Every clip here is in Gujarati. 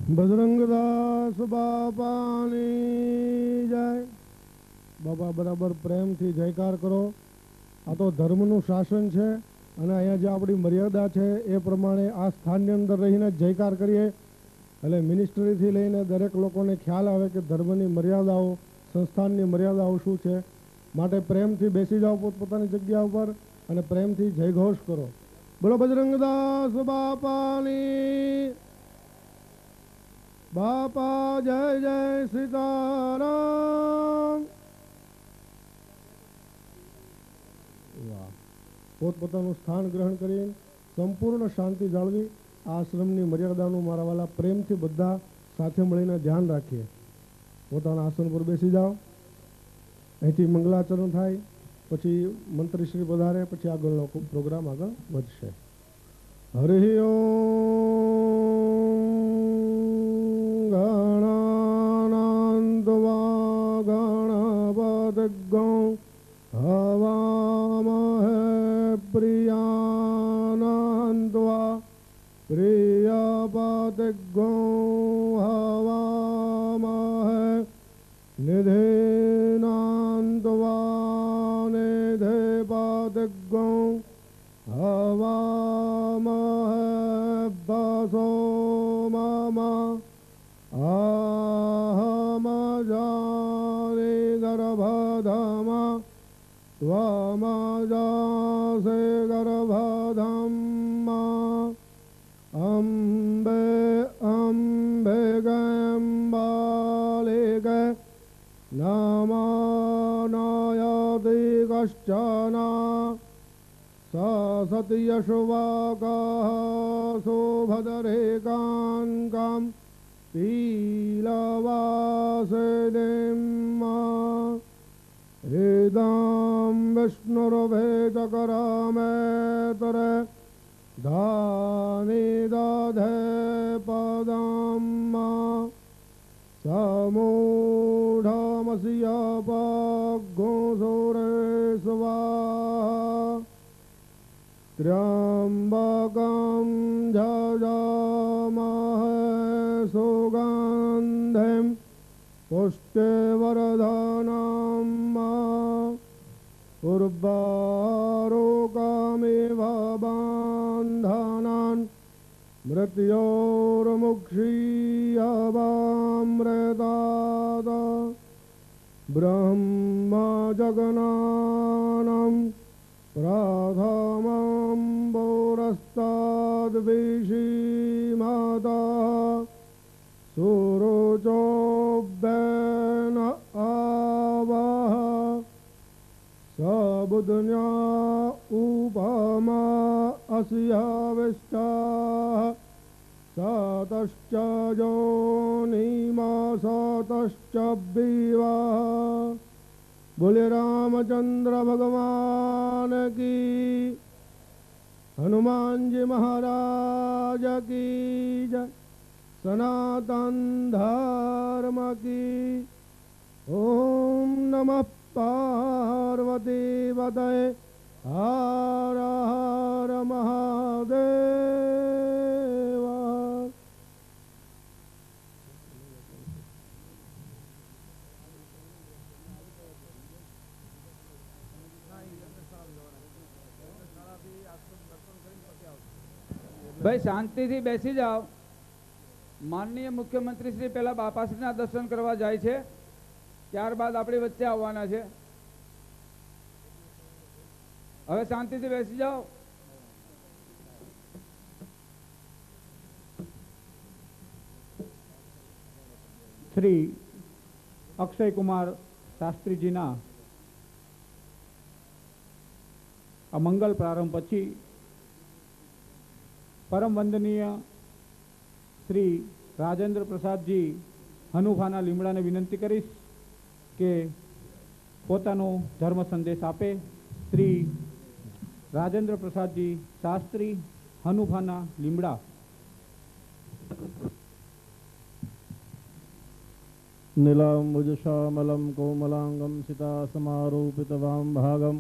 બજરંગદાસ બાપાની જય। બાપા બરાબર પ્રેમથી જયકાર કરો। આ તો ધર્મનું શાસન છે અને અહીંયા જે આપણી મર્યાદા છે એ પ્રમાણે આ સ્થાનની અંદર રહીને જયકાર કરીએ એટલે મિનિસ્ટ્રીથી લઈને દરેક લોકોને ખ્યાલ આવે કે ધર્મની મર્યાદાઓ, સંસ્થાનની મર્યાદાઓ શું છે। માટે પ્રેમથી બેસી જાઓ પોતપોતાની જગ્યા ઉપર અને પ્રેમથી જયઘોષ કરો। બોલો બજરંગદાસ બાપાની। બાપા જય જય સીતારામ। વાહ, પોતપોતાનું સ્થાન ગ્રહણ કરી સંપૂર્ણ શાંતિ જાળવી આશ્રમની મર્યાદાનું મારા વાલા પ્રેમથી બધા સાથે મળીને ધ્યાન રાખીએ। પોતાના આસન પર બેસી જાઓ। અહીંથી મંગલાચરણ થાય, પછી મંત્રીશ્રી પધારે, પછી આગળનો પ્રોગ્રામ આગળ વધશે। હરિ ઓમ ગણાનાન્ત્વા ગણપતિગ્ગો હવામહે પ્રિયાનાન્ત્વા પ્રિયપતિગ્ગો હવામહે નિધિનાન્ત્વા નિધિપતિગ્ગો હવામહે વસો મમ અહમજાનિ ગર્ભધમા ત્વમજાસે ગર્ભધમ્મા અંબે અંબે ગંબાલિકે નમો નયતિ કશ્ચના સસત્યશુવાકઃ સુભદ્રેકાંકં પીલવાસિનીમ્મા હૃદં વિષ્ણુર્ભેચકરમેતરે ધાનિ દધે પદમ્મા સમૂઢમસ્ય પગ્ગુસુરેશ્વા ત્ર્યંબકં જજામહે સુગંધિં પુષ્ટિવર્ધનम् ઉર્વારુકમિવ બંધનાन् મૃત્યોર્મુક્ષીયવામૃતાत् બ્રહ્મજગનાનम् પ્રથમં પુરસ્તાદ્વિષીમતઃ સુરુચોબ્દેન આવહ સબુદ્ધ્યા ઉપમા અસ્યાવિષ્ટાઃ સતશ્ચ યોનિમા સતશ્ચ વિવાહ। બોલે रामचंद्र भगवान की, हनुमान जी महाराज की जय। सनातन धर्म की। ओम नमः पार्वती पतये हर हर महादेव। भाई शांति थी बेसी जाओ। माननीय मुख्यमंत्री श्री पहला बापाश्री दर्शन करवा जाए छे, त्यारबाद अपनी वच्चे आववाना छे। हवे शांति थी बेसी जाओ। श्री अक्षय कुमार शास्त्री जी ना मंगल प्रारंभ पछी परम वंदनीय श्री राजेंद्र प्रसाद जी हनुफाना લીમડા ने विनंती करीश के पोतानो धर्म संदेश आपे। श्री राजेंद्र प्रसाद जी शास्त्री हनुफाना લીમડા। नीलाम्बुजश्यामलं कोमलांगं सीतासमारोपितवां भागं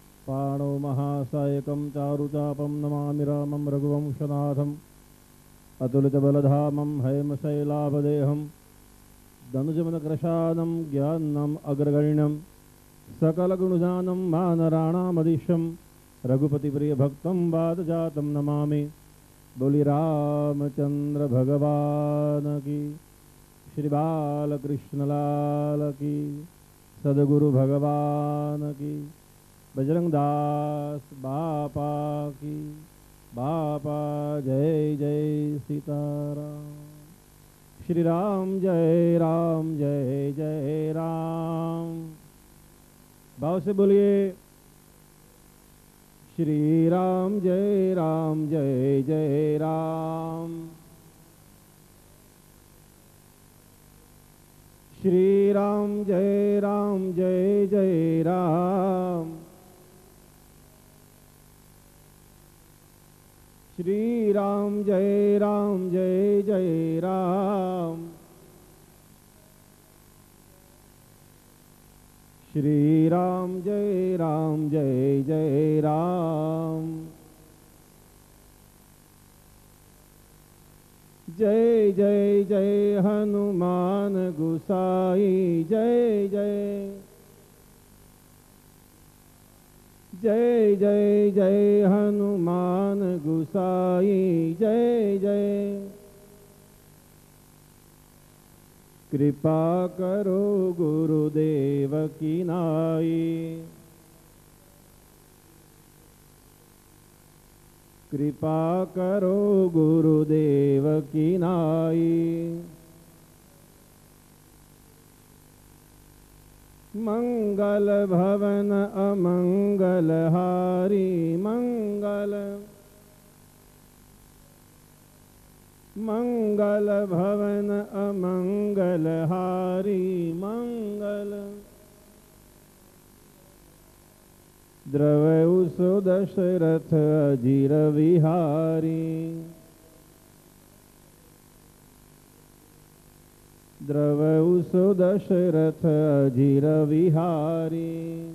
पाणो महासायकं चारुचापं नमामि रामं रघुवंशनाथं। अतुलितबलधामं हैमशैलाभदेहं धनुजमनकृशानं ज्ञानम् अग्रगण्यं सकलगुणजानं मानराणामधीशं रघुपतिप्रियभक्तं वादजातं नमामि। बोली रामचंद्र भगवान की, श्री बालकृष्ण लाल की, सदगुरु भगवान की, बजरंगदास बापा की बापा। जय जय सीताराम। श्री राम जय राम जय जय राम। भाव से बोलिए श्री राम जय जय राम। श्री राम जय जय राम। श्री राम जय जय राम। श्री राम जय जय राम। जय जय जय हनुमान गुसाई जय जय। जय जय जय हनुमान गुसाई जय जय। कृपा करो गुरुदेव की नाई। कृपा करो गुरुदेव की नाई। मंगल भवन अमंगल हारी मंगल। मंगल भवन अमंगल हारी मंगल। द्रवयु सुदशरथ अजीर विहारी। द्रवयु सुदशरथ अजीर विहारी।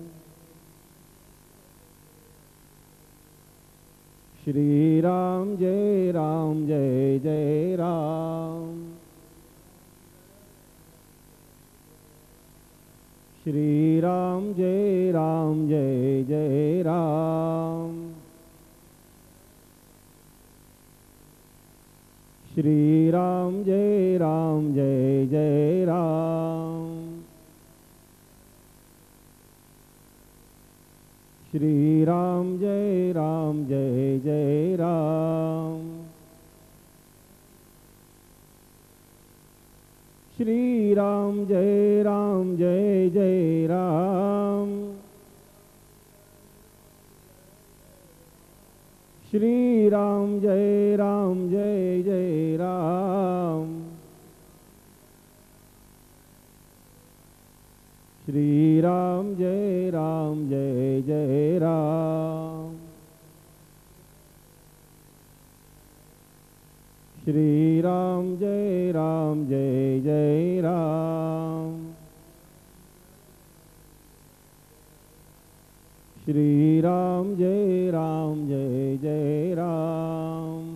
श्री राम जय जय राम। श्री राम जय जय राम। श्री राम जय जय राम। श्री राम जय जय राम। श्री राम जय जय राम। श्री राम जय जय राम। श्री राम जय जय राम। श्री राम जय जय राम। श्री राम जय जय राम।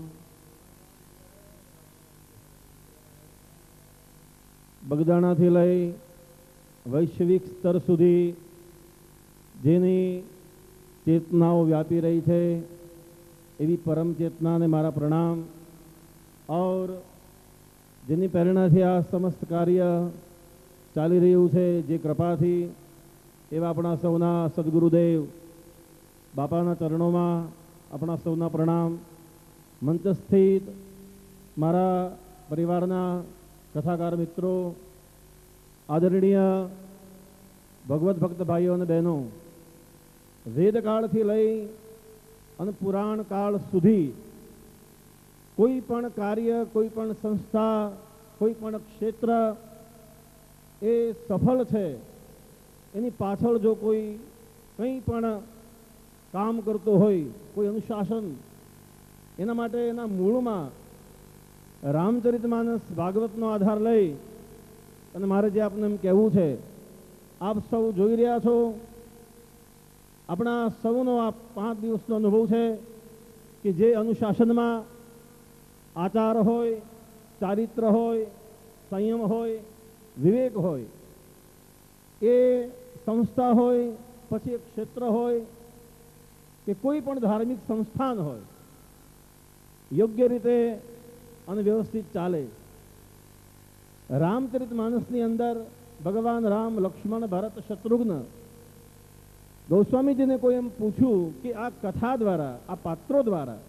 બગદાણાથી લઈ વૈશ્વિક સ્તર સુધી જેની ચેતનાઓ વ્યાપી રહી છે એવી પરમ ચેતનાને મારા પ્રણામ। और જેની પ્રેરણાથી આ સમસ્ત કાર્ય ચાલી રહ્યું છે જે કૃપાથી એવા આપણા સૌના સદગુરુદેવ બાપાના ચરણોમાં આપણા સૌના પ્રણામ। મંચ સ્થિત મારા પરિવારના કથાકાર મિત્રો, આદરણીય ભગવત ભક્ત ભાઈઓ અને બહેનો, વેદકાળથી લઈ અને પુરાણ કાળ સુધી कोई पण कार्य, कोई पण संस्था, कोई पण क्षेत्र ए सफल है एनी पाछळ जो कोई कई पण काम करतो होय, कोई अनुशासन, एना माटे एना मूळमां रामचरितमानस भागवतनो आधार लई अने मारे जे आपने कहेवुं छे, आप सौ जोई रह्या छो। आपणा सौनो आ 5 दिवसनो अनुभव है कि जे अनुशासन में આચાર હોય, ચારિત્ર હોય, સંયમ હોય, વિવેક હોય, એ સંસ્થા હોય, પછી એક ક્ષેત્ર હોય કે કોઈ પણ ધાર્મિક સંસ્થાન હોય, યોગ્ય રીતે અને વ્યવસ્થિત ચાલે. રામચરિત માનસની અંદર ભગવાન રામ, લક્ષ્મણ, ભરત, શત્રુઘ્ન, ગોસ્વામીજીને કોઈ એમ પૂછ્યું કે આ કથા દ્વારા, આ પાત્રો દ્વારા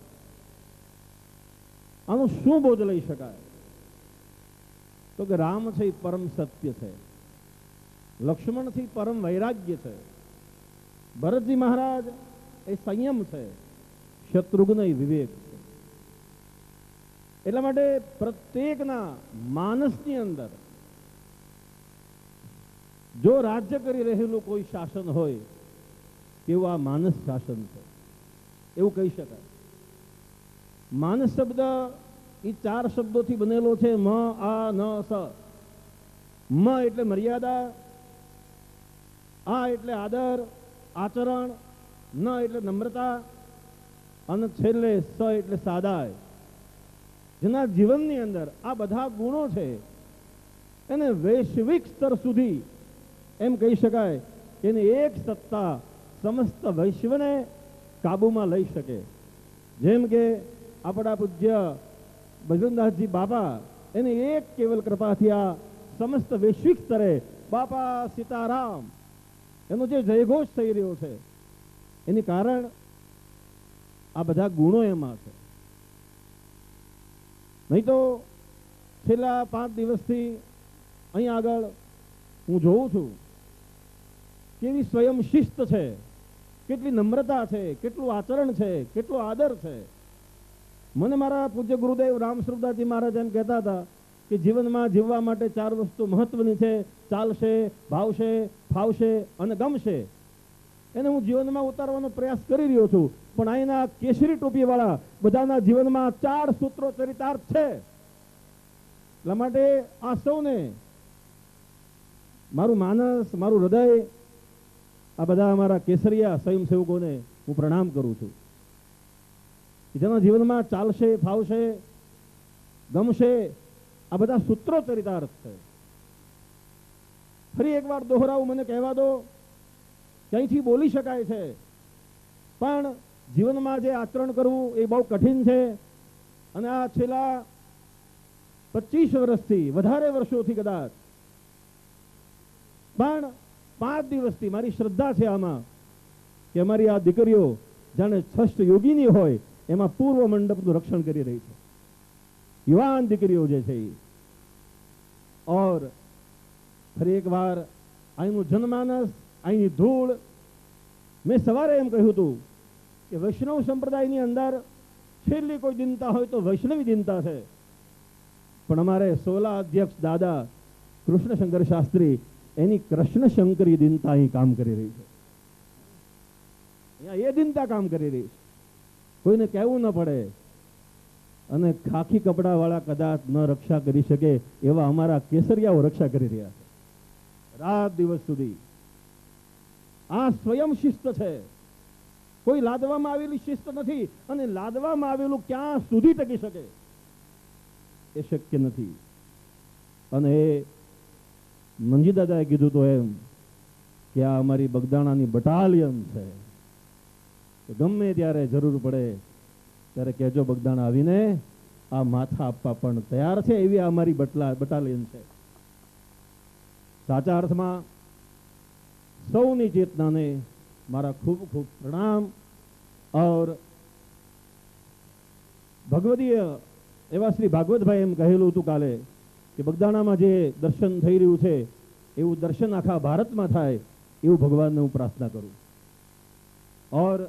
આનું શું બોધ લઈ શકાય? તો કે રામ છે એ પરમ સત્ય છે, લક્ષ્મણ થી પરમ વૈરાગ્ય છે, ભરતજી મહારાજ એ સંયમ છે, શત્રુઘ્ન એ વિવેક છે. એટલા માટે પ્રત્યેકના માનસની અંદર જો રાજ્ય કરી રહેલું કોઈ શાસન હોય તેવું આ માનસ શાસન છે, એવું કહી શકાય. માનસ શબ્દ એ 4 શબ્દોથી બનેલો છે. મ, આ, ન, સ. મ એટલે મર્યાદા, આ એટલે આદર, આચરણ, ન એટલે નમ્રતા, અને છેલ્લે સ એટલે સાદાય. જેના જીવનની અંદર આ બધા ગુણો છે એને વૈશ્વિક સ્તર સુધી એમ કહી શકાય કે એની એક સત્તા સમસ્ત વૈશ્વને કાબૂમાં લઈ શકે. જેમ કે આપણા પૂજ્ય બજરંગદાસજી બાપા, એની એક કેવલ કૃપાથી આ સમસ્ત વૈશ્વિક સ્તરે બાપા સીતારામ એનો જે જયઘોષ થઈ રહ્યો છે એની કારણ આ બધા ગુણો એમાં છે. નહીં તો છેલ્લા 5 દિવસથી અહીં આગળ હું જોઉં છું કેવી સ્વયં શિસ્ત છે, કેટલી નમ્રતા છે, કેટલું આચરણ છે, કેટલો આદર છે. મને મારા પૂજ્ય ગુરુદેવ રામ સ્વરૂપદાસજી મહારાજ એમ કહેતા હતા કે જીવનમાં જીવવા માટે 4 વસ્તુ મહત્વની છે: ચાલશે, ભાવશે, ફાવશે અને ગમશે. એને હું જીવનમાં ઉતારવાનો પ્રયાસ કરી રહ્યો છું. પણ અહીંના કેસરી ટોપીવાળા બધાના જીવનમાં 4 સૂત્રો ચરિતાર્થ છે. એટલા માટે આ સૌને મારું માનસ, મારું હૃદય, આ બધા અમારા કેસરિયા સ્વયંસેવકોને હું પ્રણામ કરું છું. જેના જીવનમાં ચાલશે, ફાવશે, ગમશે, આ બધા સૂત્રો ચરિતાર્થ છે. ફરી એકવાર દોહરાવું, મને કહેવા દો. ક્યાંયથી બોલી શકાય છે, પણ જીવનમાં જે આચરણ કરવું એ બહુ કઠિન છે. અને આ છેલ્લા 25 વર્ષથી, વધારે વર્ષોથી કદાચ, પણ 5 દિવસથી મારી શ્રદ્ધા છે આમાં કે અમારી આ દીકરીઓ જાણે છષ્ટ યોગીની હોય એમાં પૂર્વ મંડપનું રક્ષણ કરી રહી છે. યુવાન દીકરીઓ જે છે એ. ઓર ફરી એકવાર અહીંનું જનમાનસ, અહીંની ધૂળ, મેં સવારે એમ કહ્યું હતું કે વૈષ્ણવ સંપ્રદાયની અંદર છેલ્લી કોઈ દિનતા હોય તો વૈષ્ણવી દિનતા છે. પણ અમારે 16 અધ્યક્ષ દાદા કૃષ્ણશંકર શાસ્ત્રી એની કૃષ્ણશંકરી દિનતા અહીં કામ કરી રહી છે. અહીંયા એ દિનતા કામ કરી રહી છે. કોઈને કહેવું ન પડે. અને ખાખી કપડાવાળા કદાચ ન રક્ષા કરી શકે એવા અમારા કેસરિયાઓ રક્ષા કરી રહ્યા છે રાત દિવસ સુધી. આ સ્વયં શિસ્ત છે, કોઈ લાદવામાં આવેલી શિસ્ત નથી. અને લાદવામાં આવેલું ક્યાં સુધી ટકી શકે એ શક્ય નથી. અને એ મંજી દાદાએ કીધું તો એમ કે આ અમારી બગદાણાની બટાલિયન છે. ગમે ત્યારે જરૂર પડે ત્યારે કહેજો, બગદાણા આવીને આ માથા આપવા પણ તૈયાર છે. એવી અમારી બટાલિયન છે. સાચા અર્થમાં સૌની ચેતનાને મારા ખૂબ ખૂબ પ્રણામ. ઓર ભગવદીય એવા શ્રી ભાગવતભાઈ એમ કહેલું હતું કાલે કે બગદાણામાં જે દર્શન થઈ રહ્યું છે એવું દર્શન આખા ભારતમાં થાય એવું ભગવાનને હું પ્રાર્થના કરું. ઓર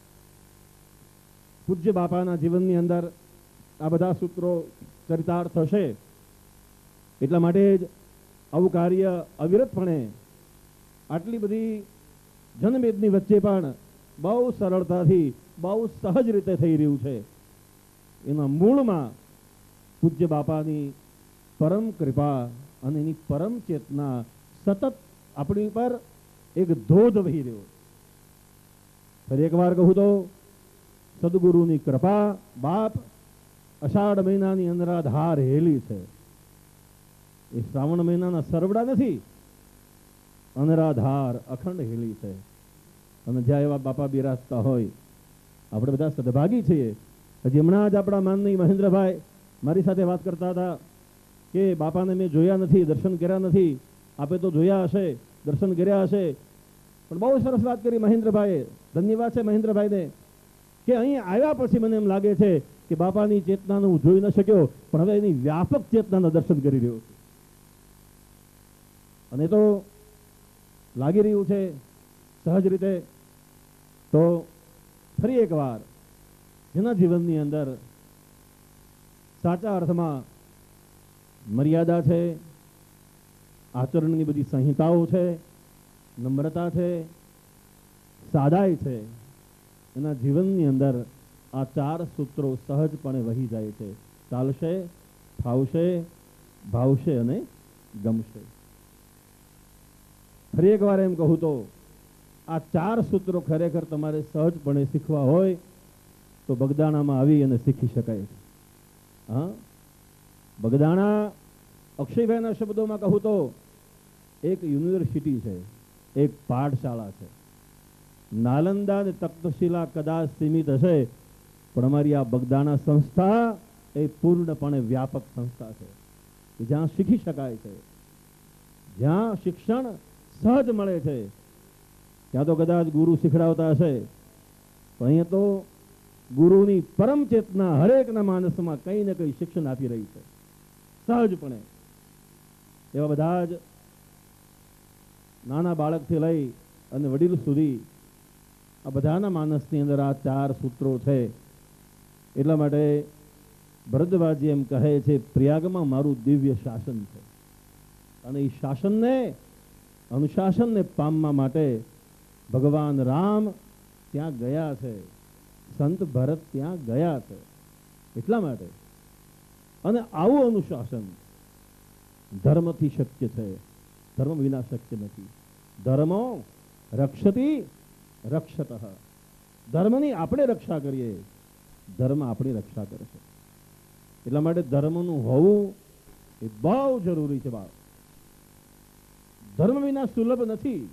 પૂજ્ય બાપાના જીવનની અંદર આ બધા સૂત્રો ચરિતાર્થ થશે. એટલા માટે જ આવું કાર્ય અવિરતપણે આટલી બધી જનમેદની વચ્ચે પણ બહુ સરળતાથી, બહુ સહજ રીતે થઈ રહ્યું છે. એના મૂળમાં પૂજ્ય બાપાની પરમ કૃપા અને એની પરમ ચેતના સતત આપણી પર એક ધોધ વહી રહ્યો. ફરી એકવાર કહું તો સદગુરુની કૃપા, બાપ અષાઢ મહિનાની અનરાધાર હેલી છે. એ શ્રાવણ મહિનાના સરવડા નથી, અનરાધાર અખંડ હેલી છે. અને જ્યાં એવા બાપા બિરાજતા હોય, આપણે બધા સદભાગી છીએ. હજી હમણાં જ આપણા માનનીય મહેન્દ્રભાઈ મારી સાથે વાત કરતા હતા કે બાપાને મેં જોયા નથી, દર્શન કર્યા નથી. આપે તો જોયા હશે, દર્શન કર્યા હશે, પણ બહુ સરસ વાત કરી મહેન્દ્રભાઈએ. ધન્યવાદ છે મહેન્દ્રભાઈને કે અહીં આવ્યા પછી મને એમ લાગે છે કે બાપાની ચેતનાને હું જોઈ ન શક્યો, પણ હવે એની વ્યાપક ચેતનાના દર્શન કરી રહ્યો છું. અને તો લાગી રહ્યું છે સહજ રીતે. તો ફરી એકવાર જેના જીવનની અંદર સાચા અર્થમાં મર્યાદા છે, આચરણની બધી સંહિતાઓ છે, નમ્રતા છે, સાદાઈ છે, એના જીવનની અંદર આ 4 સૂત્રો સહજપણે વહી જાય છે. ચાલશે, ફાવશે, ભાવશે અને ગમશે. ફરી એકવાર એમ કહું તો આ 4 સૂત્રો ખરેખર તમારે સહજપણે શીખવા હોય તો બગદાણામાં આવી અને શીખી શકાય છે. હા, બગદાણા અક્ષયભાઈના શબ્દોમાં કહું તો એક યુનિવર્સિટી છે, એક પાઠશાળા છે. નાલંદા અને તક્ષશિલા કદાચ સીમિત હશે, પણ અમારી આ બગદાણા સંસ્થા એ પૂર્ણપણે વ્યાપક સંસ્થા છે કે જ્યાં શીખી શકાય છે, જ્યાં શિક્ષણ સહજ મળે છે. ત્યાં તો કદાચ ગુરુ શીખડાવતા હશે, પણ અહીંયા તો ગુરુની પરમ ચેતના હરેકના માનસમાં કંઈ ને કંઈ શિક્ષણ આપી રહી છે સહજપણે. એવા બધા જ નાના બાળકથી લઈ અને વડીલ સુધી આ બધાના માનસની અંદર આ 4 સૂત્રો છે. એટલા માટે ભરદ્વાજી એમ કહે છે, પ્રયાગમાં મારું દિવ્ય શાસન છે. અને એ શાસનને, અનુશાસનને પામવા માટે ભગવાન રામ ત્યાં ગયા છે, સંત ભરત ત્યાં ગયા છે. એટલા માટે. અને આવું અનુશાસન ધર્મથી શક્ય છે, ધર્મ વિના શક્ય નથી. ધર્મો રક્ષતી રક્ષતઃ. ધર્મની આપણે રક્ષા કરીએ, ધર્મ આપણી રક્ષા કરશે. એટલા માટે ધર્મનું હોવું એ બહુ જરૂરી છે બાપ. ધર્મ વિના સુલભ નથી.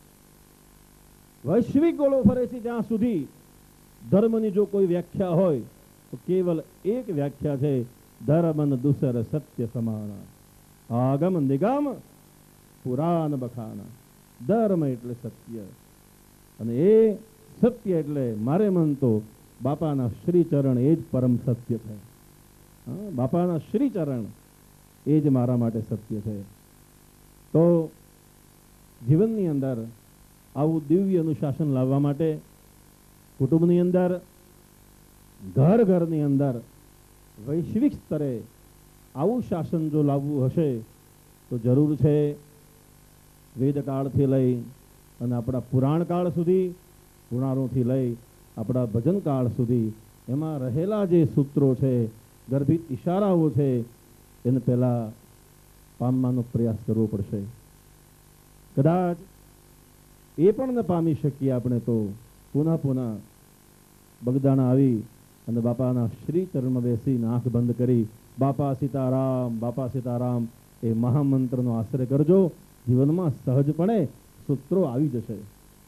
વૈશ્વિક ગોળો ફરે છે ત્યાં સુધી ધર્મની જો કોઈ વ્યાખ્યા હોય તો કેવલ એક વ્યાખ્યા છે, ધર્મ દુસર સત્ય સમાન. આગમ નિગમ પુરાણ બખાન. ધર્મ એટલે સત્ય, અને એ સત્ય એટલે મારે મન તો બાપાના શ્રીચરણ એ જ પરમ સત્ય છે. બાપાના શ્રીચરણ એ જ મારા માટે સત્ય છે. તો જીવનની અંદર આવું દિવ્ય અનુશાસન લાવવા માટે કુટુંબની અંદર, ઘર ઘરની અંદર, વૈશ્વિક સ્તરે આવું શાસન જો લાવવું હશે તો જરૂર છે વેદકાળથી લઈ અને આપણા પુરાણકાળ સુધી, પુરાણોથી લઈ આપણા ભજનકાળ સુધી એમાં રહેલા જે સૂત્રો છે, ગર્ભિત ઈશારાઓ છે, એને પહેલાં પામવાનો પ્રયાસ કરવો પડશે. કદાચ એ પણ ન પામી શકીએ આપણે તો પુનઃ પુનઃ બગદાણા આવી અને બાપાના શ્રી ચરણમાં બેસીને આંખ બંધ કરી બાપા સીતારામ એ મહામંત્રનો આશ્રય કરજો. જીવનમાં સહજપણે સૂત્રો આવી જશે.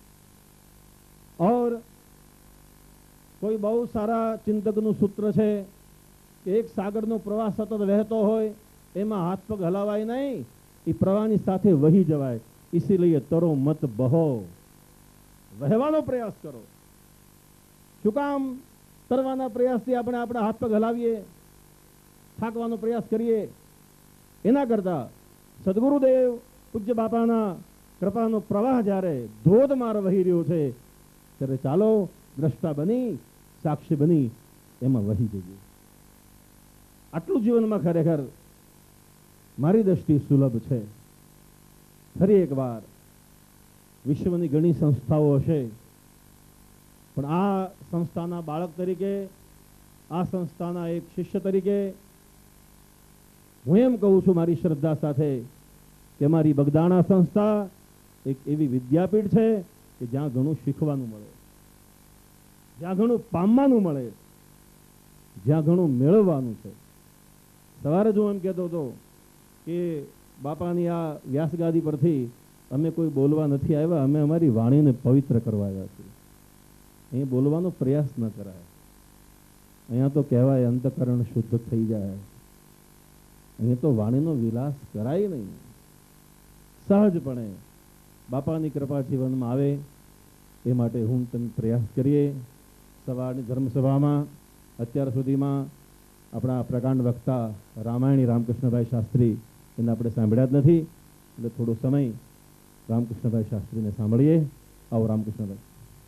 ઓર કોઈ બહુ સારા ચિંતકનું સૂત્ર છે કે એક સાગરનો પ્રવાહ સતત વહેતો હોય, એમાં હાથ પગ હલાવાય નહીં, એ પ્રવાહની સાથે વહી જવાય. ઇસીલિયે તરો મત બહો, વહેવાનો પ્રયાસ કરો. શું કામ તરવાના પ્રયાસથી આપણે આપણા હાથ પગ હલાવીએ, થાકવાનો પ્રયાસ કરીએ? એના કરતા સદગુરુદેવ પૂજ્ય બાપાના કૃપાનો પ્રવાહ જ્યારે ધોધમાર વહી રહ્યો છે ત્યારે ચાલો દ્રષ્ટા બની, સાક્ષી બની એમાં વહી જઈએ. આટલું જીવનમાં ખરેખર મારી દ્રષ્ટિ સુલભ છે. ફરી એકવાર વિશ્વની ઘણી સંસ્થાઓ હશે, પણ આ સંસ્થાના બાળક તરીકે, આ સંસ્થાના એક શિષ્ય તરીકે હું એમ કહું છું મારી શ્રદ્ધા સાથે કે મારી બગદાણા સંસ્થા એક એવી વિદ્યાપીઠ છે કે જ્યાં ઘણું શીખવાનું મળે, જ્યાં ઘણું પામવાનું મળે. જ્યાં ઘણું મેળવવાનું છે. સવારે જ હું એમ કહેતો હતો કે બાપાની આ વ્યાસગાદી પરથી અમે કોઈ બોલવા નથી આવ્યા, અમે અમારી વાણીને પવિત્ર કરવા આવ્યા છીએ. અહીં બોલવાનો પ્રયાસ ન કરાય. અહીંયા તો કહેવાય અંતઃકરણ શુદ્ધ થઈ જાય. અહીં તો વાણીનો વિલાસ કરાય નહીં. સહજપણે બાપાની કૃપા જીવનમાં આવે એ માટે હું તમે પ્રયાસ કરીએ. સવારની ધર્મસભામાં અત્યાર સુધીમાં આપણા પ્રકાંડ વક્તા રામાયણી રામકૃષ્ણભાઈ શાસ્ત્રી એને આપણે સાંભળ્યા જ નથી, એટલે થોડો સમય રામકૃષ્ણભાઈ શાસ્ત્રીને સાંભળીએ. આવો રામકૃષ્ણભાઈ.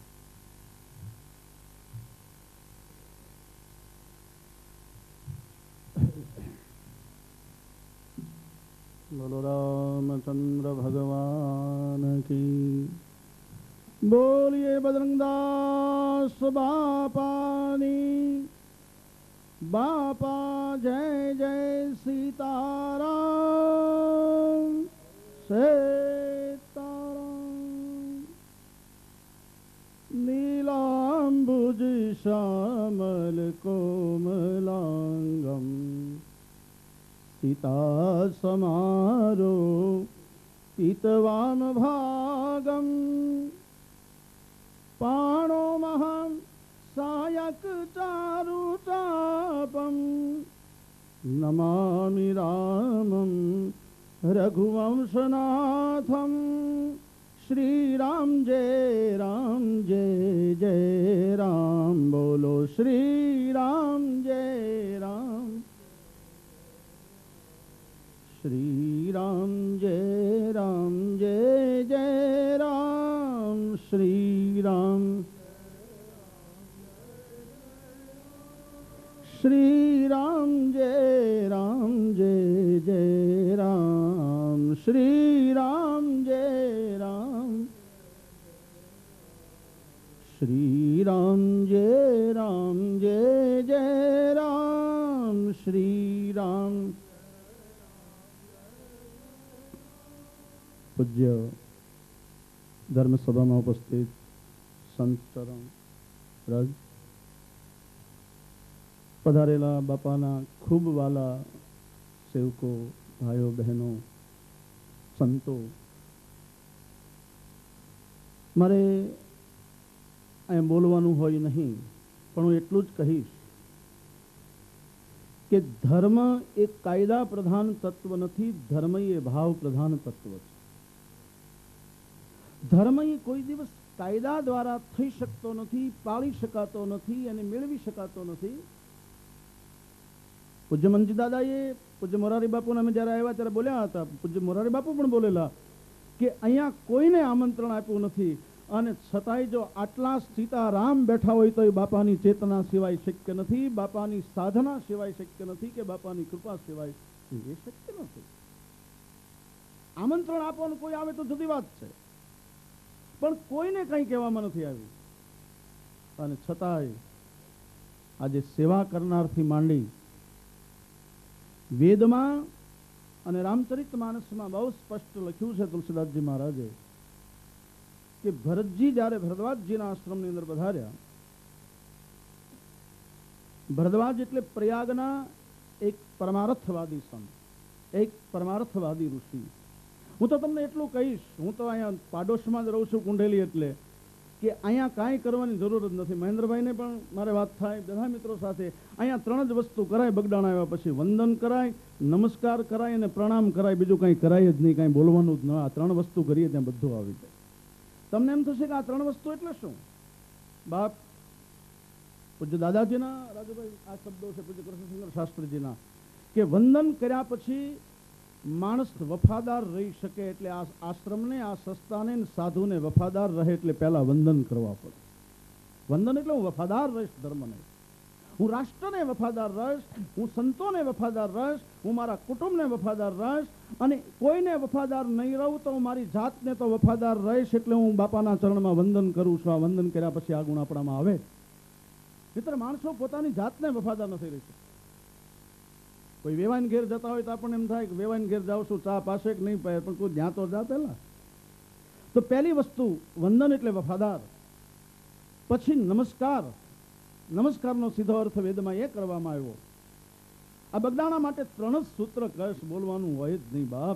બોલો રામચંદ્ર ભગવાન કી. બોલીએ બજરંગદાસ બાપાની. બાપા જય જય સીતારામ સીતારામ. નીલાંબુજ શ્યામલ કોમલાંગમ सीता समारो पीतवान भागम. पाणो महं सायक चारु चापम. नमामि रामं रघुवंशनाथम. श्री राम जय जय राम. बोलो श्री राम जय राम. श्री राम जय जय राम. श्री राम जय जय राम. श्री राम जय राम. श्री राम जय जय राम. श्री राम. પૂજ્ય ધર્મસભામાં ઉપસ્થિત સંત ચરણ રજ, પધારેલા બાપાના ખૂબ વાલા સેવકો, ભાઈઓ બહેનો, સંતો, મારે અહીંયા બોલવાનું હોય નહીં, પણ હું એટલું જ કહીશ કે ધર્મ એ કાયદા પ્રધાન તત્વ નથી, ધર્મ એ ભાવ પ્રધાન તત્વ છે. ધર્મ એ કોઈ દિવસ કાયદા દ્વારા થઈ શકતો નથી, પાળી શકાતો નથી અને મેળવી શકાતો નથી. પૂજ્ય મંજી દાદાએ પૂજ્ય મોરારી બાપુને અમે જ્યારે આવ્યા ત્યારે બોલ્યા હતા, પૂજ્ય મોરારી બાપુ પણ બોલેલા કે અહીંયા કોઈને આમંત્રણ આપ્યું નથી અને છતાંય જો આટલા સીતારામ બેઠા હોય તો એ બાપાની ચેતના સિવાય શક્ય નથી, બાપાની સાધના સિવાય શક્ય નથી કે બાપાની કૃપા સિવાય એ શક્ય નથી. આમંત્રણ આપવાનું કોઈ આવે તો જુદી વાત છે, પણ કોઈને કંઈ કહેવામાં નથી આવ્યું. અને છતાંય આજે સેવા કરનારથી માંડી વેદમાં અને રામચરિત માનસમાં બહુ સ્પષ્ટ લખ્યું છે તુલસીદાસજી મહારાજે કે ભરતજી જ્યારે ભરદ્વાજજીના આશ્રમની અંદર પધાર્યા, ભરદ્વાજ એટલે પ્રયાગના એક પરમાર્થવાદી સંત, એક પરમાર્થવાદી ઋષિ. હું તો તમને એટલું કહીશ, હું તો અહીંયા પાડોશમાં જ રહું છું કુંડેલી, એટલે કે અહીંયા કાંઈ કરવાની જરૂર જ નથી. મહેન્દ્રભાઈને પણ મારે વાત થાય બધા મિત્રો સાથે, અહીંયા ત્રણ જ વસ્તુ કરાય બગડાણ આવ્યા પછી: વંદન કરાય, નમસ્કાર કરાય અને પ્રણામ કરાય. બીજું કાંઈ કરાય જ નહીં, કાંઈ બોલવાનું જ ન. આ ત્રણ વસ્તુ કરીએ ત્યાં બધું આવી જાય. તમને એમ થશે કે આ ત્રણ વસ્તુ એટલે શું? બાપ પૂજ્ય દાદાજીના, રાજુભાઈ આ શબ્દો છે પૂજ્ય કૃષ્ણશંકર શાસ્ત્રીજીના, કે વંદન કર્યા પછી માણસ વફાદાર રહી શકે એટલે આ આશ્રમને, આ સંસ્થાને, સાધુને વફાદાર રહે એટલે પહેલા વંદન કરવા પડે. વંદન એટલે હું વફાદાર રહીશ ધર્મને, હું રાષ્ટ્રને વફાદાર રહીશ, હું સંતોને વફાદાર રહીશ, હું મારા કુટુંબને વફાદાર રહીશ, અને કોઈને વફાદાર નહીં રહું તો હું મારી જાતને તો વફાદાર રહીશ. એટલે હું બાપાના ચરણમાં વંદન કરું છું. આ વંદન કર્યા પછી આ ગુણ આપણામાં આવે. મિત્ર, માણસો પોતાની જાતને વફાદાર નથી રહી શકતા. કોઈ વેવાઈને ઘેર જતા હોય તો આપણને એમ થાય કે વેવાઈને ઘેર જાઉં છું, ચા પાસે કે નહીં પાય, પણ કોઈ જ્યાં તો જા પહેલા. તો પહેલી વસ્તુ વંદન એટલે વફાદાર. પછી નમસ્કાર, નમસ્કારનો સીધો અર્થ વેદમાં એ કરવામાં આવ્યો. આ બગદાણા માટે 3 જ સૂત્ર કશ બોલવાનું હોય જ નહીં બાપ.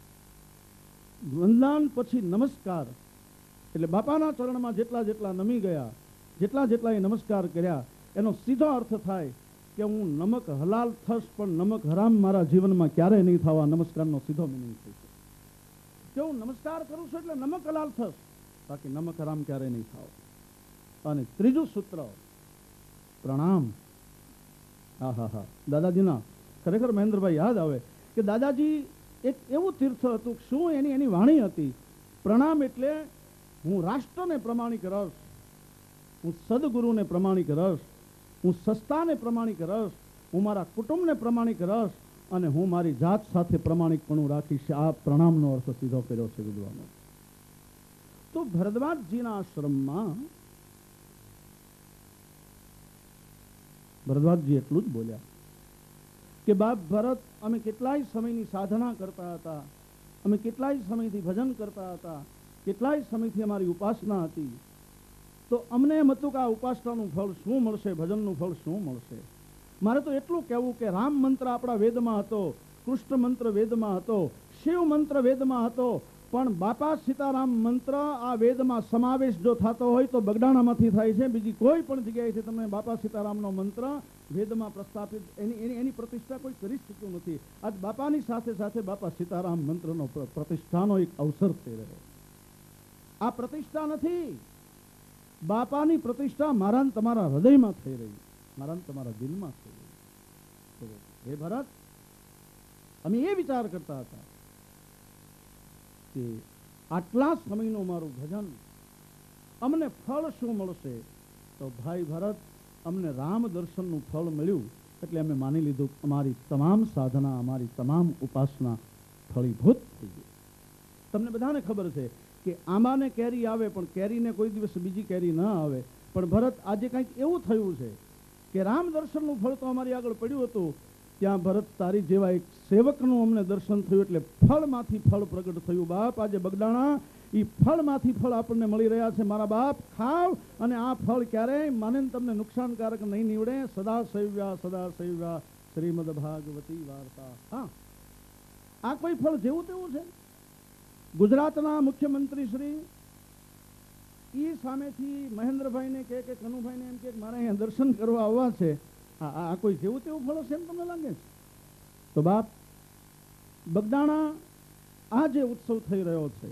વંદન પછી નમસ્કાર, એટલે બાપાના ચરણમાં જેટલા જેટલા નમી ગયા, જેટલા જેટલા એ નમસ્કાર કર્યા, એનો સીધો અર્થ થાય કે હું નમક હલાલ થશ પણ નમક હરામ મારા જીવનમાં ક્યારેય નહીં થવા. નમસ્કારનો સીધો મિનિંગ થઈ છે કે હું નમસ્કાર કરું છું એટલે નમક હલાલ થશ, બાકી નમક હરામ ક્યારેય નહીં થાવ. અને ત્રીજું સૂત્ર પ્રણામ. હા હા હા, દાદાજીના ખરેખર મહેન્દ્રભાઈ યાદ આવે કે દાદાજી એક એવું તીર્થ હતું, શું એની વાણી હતી. પ્રણામ એટલે હું રાષ્ટ્રને પ્રમાણિક રસ, હું સદગુરુને પ્રમાણિક રસ, હું સસ્તાને પ્રમાણિક રસ, હું મારા કુટુંબને પ્રમાણિક રસ, અને હું મારી જાત સાથે પ્રમાણિકપણું રાખીશ. આ પ્રણામનો અર્થ સીધો કર્યો છે વિદ્વાનો. તો ભરદ્વાજજીના આશ્રમમાં ભરદ્વાજજી એટલું જ બોલ્યા કે બાપ ભરત, અમે કેટલાય સમયની સાધના કરતા હતા, અમે કેટલાય સમયથી ભજન કરતા હતા, કેટલાય સમયથી અમારી ઉપાસના હતી, તો અમને એમ હતું કે આ ઉપાસનાનું ફળ શું મળશે, ભજનનું ફળ શું મળશે. મારે તો એટલું કહેવું કે રામ મંત્ર આપણા વેદમાં હતો, કૃષ્ણ મંત્ર વેદમાં હતો, શિવ મંત્ર વેદમાં હતો, પણ બાપા સીતારામ મંત્ર આ વેદમાં સમાવેશ જો થતો હોય તો બગડાણામાંથી થાય છે. બીજી કોઈ પણ જગ્યાએથી તમને બાપા સીતારામનો મંત્ર વેદમાં પ્રસ્થાપિત એની પ્રતિષ્ઠા કોઈ કરી શક્યું નથી. આજ બાપાની સાથે સાથે બાપા સીતારામ મંત્રનો પ્રતિષ્ઠાનો એક અવસર થઈ રહ્યો. આ પ્રતિષ્ઠા નથી, બાપાની પ્રતિષ્ઠા મારા ને તમારા હૃદયમાં થઈ રહી, મારા ને તમારા દિલમાં થઈ રહી. તો હે ભરત, અમે એ વિચાર કરતા હતા કે આટલા સમયનું મારું ભજન અમને ફળ શું મળશે. તો ભાઈ ભરત, અમને રામ દર્શનનું ફળ મળ્યું એટલે અમે માની લીધું અમારી તમામ સાધના, અમારી તમામ ઉપાસના ફળીભૂત થઈ ગઈ. તમને બધાને ખબર છે કે આંબાને કેરી આવે પણ કેરીને કોઈ દિવસ બીજી કેરી ન આવે. પણ ભરત, આજે કંઈક એવું થયું છે કે રામ દર્શનનું ફળ તો અમારી આગળ પડ્યું હતું, ત્યાં ભરત તારી જેવા એક સેવકનું અમને દર્શન થયું એટલે ફળમાંથી ફળ પ્રગટ થયું. બાપ, આજે બગડાણા એ ફળમાંથી ફળ આપણને મળી રહ્યા છે. મારા બાપ, ખાવ અને આ ફળ ક્યારેય માને તમને નુકસાનકારક નહીં નીવડે. સદા સૈવ્યા શ્રીમદ ભાગવતી વાર્તા. હા, આ કોઈ ફળ જેવું તેવું છે? ગુજરાતના મુખ્યમંત્રી શ્રી ઈ સામેથી મહેન્દ્રભાઈને કે કનુભાઈને એમ કે મારે અહીંયા દર્શન કરવા આવવા છે, આ કોઈ જેવું તેવું ફળ છે એમ તમને લાગે છે? તો બાપ, બગદાણા આ જે ઉત્સવ થઈ રહ્યો છે,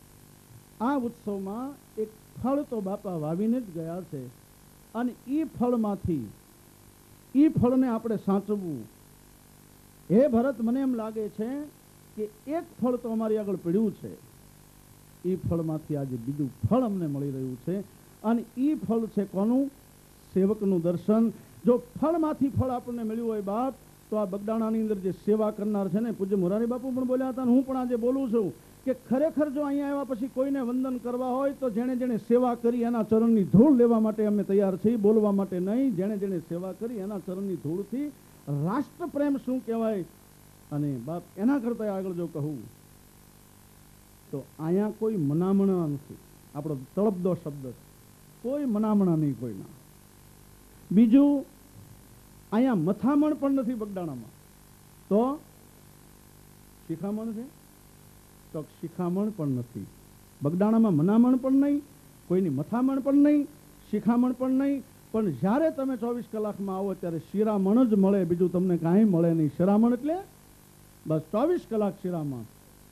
આ ઉત્સવમાં એક ફળ તો બાપા વાવીને જ ગયા છે, અને એ ફળમાંથી એ ફળને આપણે સાચવવું. હે ભરત, મને એમ લાગે છે કે એક ફળ તો અમારી આગળ પડ્યું છે, એ ફળમાંથી આજે બીજું ફળ અમને મળી રહ્યું છે. અને એ ફળ છે કોનું? સેવકનું દર્શન. જો ફળમાંથી ફળ આપણને મળ્યું હોય બાપ, તો આ બગદાણાની અંદર જે સેવા કરનાર છે ને, પૂજ્ય મોરારી બાપુ પણ બોલ્યા હતા, હું પણ આજે બોલું છું કે ખરેખર જો અહીંયા આવ્યા પછી કોઈને વંદન કરવા હોય તો જેણે જેણે સેવા કરી એના ચરણની ધૂળ લેવા માટે અમે તૈયાર છીએ, બોલવા માટે નહીં. જેણે જેણે સેવા કરી એના ચરણની ધૂળથી રાષ્ટ્ર પ્રેમ શું કહેવાય. અને બાપ, એના કરતાં આગળ જો કહું તો અહીંયા કોઈ મનામણા નથી. આપણો તળપદો શબ્દ, કોઈ મનામણા નહીં કોઈના. બીજું, અહીંયા મથામણ પણ નથી બગદાણામાં. તો શિખામણ છે? તો શિખામણ પણ નથી. બગદાણામાં મનામણ પણ નહીં, કોઈની મથામણ પણ નહીં, શિખામણ પણ નહીં. પણ જ્યારે તમે 24 કલાકમાં આવો ત્યારે શિરામણ જ મળે, બીજું તમને કાંઈ મળે નહીં. શિરામણ એટલે બસ 24 કલાક શિરામણ.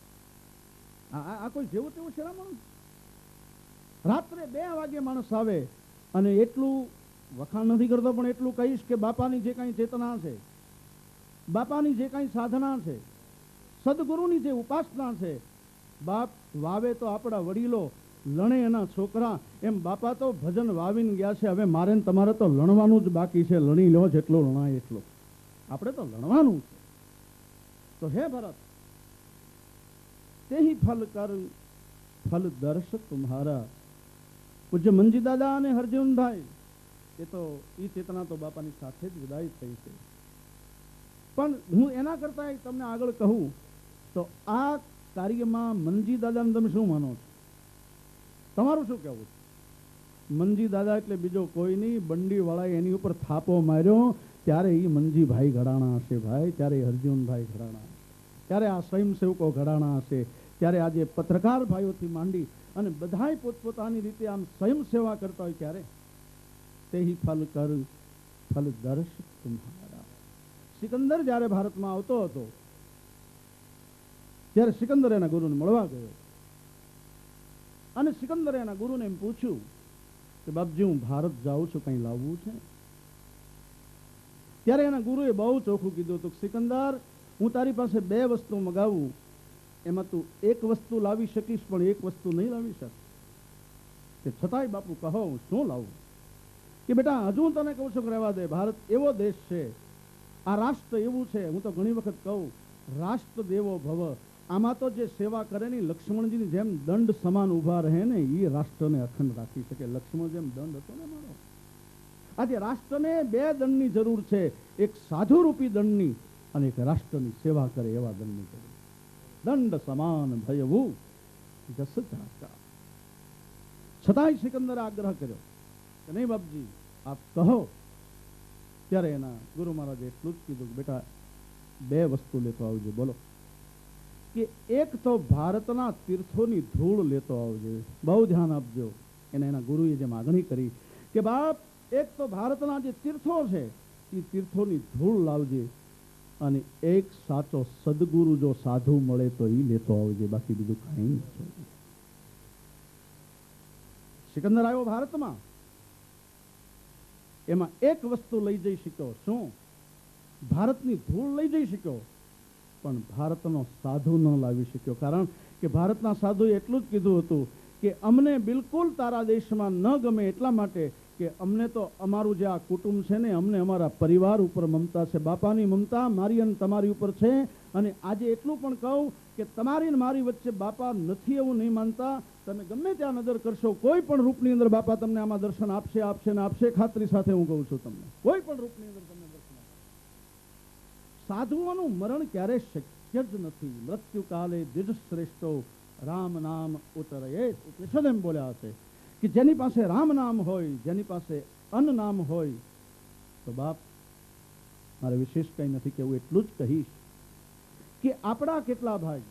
આ કોઈ જેવું તેવું શિરામણ? રાત્રે 2 વાગે માણસ આવે, અને એટલું વખાણ નથી કરતો પણ એટલું કહીશ કે બાપાની જે કાંઈ ચેતના છે, બાપાની જે કાંઈ સાધના છે, સદગુરુની જે ઉપાસના છે, બાપ વાવે તો આપણા વડીલો, લણે એના છોકરા, એમ બાપા તો ભજન વાવીને ગયા છે. હવે મારે ને તમારે તો લણવાનું જ બાકી છે. લણી લો જેટલો લણાય એટલો, આપણે તો લણવાનું છે. તો હે ભરત, તેહી ફલ કર ફલ દર્શ તુમ્હારા. પૂજ્ય મંજી દાદા અને હરજીવનભાઈ, એ તો એ ચેતના તો બાપાની સાથે જ વિદાય થઈ છે. પણ હું એના કરતા તમને આગળ કહું તો આ કાર્યમાં મંજી દાદાને તમે શું માનો છો? તમારું શું કહેવું છે? મંજી દાદા એટલે બીજો કોઈ નહીં, બંડીવાળાએ એની ઉપર થાપો માર્યો ત્યારે એ મંજીભાઈ ઘડાણા હશે ભાઈ, ત્યારે અર્જુનભાઈ ઘડાણા, ત્યારે આ સ્વયંસેવકો ઘડાણા હશે, ત્યારે આજે પત્રકાર ભાઈઓથી માંડી અને બધાય પોતપોતાની રીતે આમ સ્વયંસેવા કરતા હોય ત્યારે તે ફલ કર ફલ દર્શ તુમ્હારા. સિકંદર જ્યારે ભારતમાં આવતો હતો ત્યારે સિકંદર એના ગુરુને મળવા ગયો અને સિકંદરે એના ગુરુને એમ પૂછ્યું કે બાપજી હું ભારત જાઉં છું, કંઈ લાવવું છે? ત્યારે એના ગુરુએ બહુ ચોખ્ખું કીધું હતું કે સિકંદર હું તારી પાસે 2 વસ્તુ મગાવું, એમાં તું એક વસ્તુ લાવી શકીશ પણ એક વસ્તુ નહીં લાવી શક. કે છતાંય બાપુ કહો હું શું લાવું? કે બેટા હજુ હું તને કહું છું કે રહેવા દે, ભારત એવો દેશ છે, આ રાષ્ટ્ર એવું છે, હું તો ઘણી વખત કહું રાષ્ટ્ર દેવો ભવ, આમાં તો જે સેવા કરે ને લક્ષ્મણજીની જેમ દંડ સમાન ઊભા રહે ને એ રાષ્ટ્રને અખંડ રાખી શકે. લક્ષ્મણ જેમ દંડ હતો ને મારો, આજે રાષ્ટ્રને 2 દંડની જરૂર છે, એક સાધુરૂપી દંડની અને એક રાષ્ટ્રની સેવા કરે એવા દંડની જરૂર. દંડ સમાન ભયવું જસ ચાકા. છતાંય સિકંદરે આગ્રહ કર્યો કે નહીં બાપજી આપ કહો. ત્યારે એના ગુરુ મહારાજે એટલું જ કીધું કે બેટા 2 વસ્તુ લેતો આવજો. બોલો. કે એક તો ભારતના તીર્થોની ધૂળ લેતો આવજો. બહુ ધ્યાન આપજો. એને એના ગુરુએ જે માગણી કરી કે બાપ એક તો ભારતના જે તીર્થો છે એ તીર્થોની ધૂળ લાવજે અને એક સાચો સદગુરુ જો સાધુ મળે તો એ લેતો આવજે, બાકી બીજું કંઈ નહીં. સિકંદર આવ્યો ભારતમાં, એમાં એક વસ્તુ લઈ જઈ શક્યો. શું? ભારતની ધૂળ લઈ જઈ શક્યો પણ ભારતનો સાધુ ન લાવી શક્યો. કારણ કે ભારતના સાધુએ એટલું જ કીધું હતું કે અમને બિલકુલ તારા દેશમાં ન ગમે એટલા માટે કે અમને તો અમારું જે આ કુટુંબ છે ને અમને અમારા પરિવાર ઉપર મમતા છે, બાપાની મમતા મારી અને તમારી ઉપર છે. અને આજે એટલું પણ કહું કે તમારી ને મારી વચ્ચે બાપા નથી એવું નહીં માનતા. તમે ગમે ત્યાં નજર કરશો કોઈ પણ રૂપની અંદર બાપા તમને આમાં દર્શન આપશે આપશે ને આપશે. ખાતરી સાથે હું કહું છું તમને કોઈ પણ રૂપની અંદર તમને દર્શન આપશે. સાધુઓનું મરણ ક્યારે શક્ય જ નથી. મૃત્યુ કાલે દ્વિજ શ્રેષ્ઠો રામ નામ ઉતરયે. ઉપનિષદ એમ બોલ્યા છે કે જેની પાસે રામ નામ હોય, જેની પાસે અન્ન નામ હોય તો બાપ મારે વિશેષ કંઈ નથી કહેવું, એટલું જ કહીશ કે આપણા કેટલા ભાઈ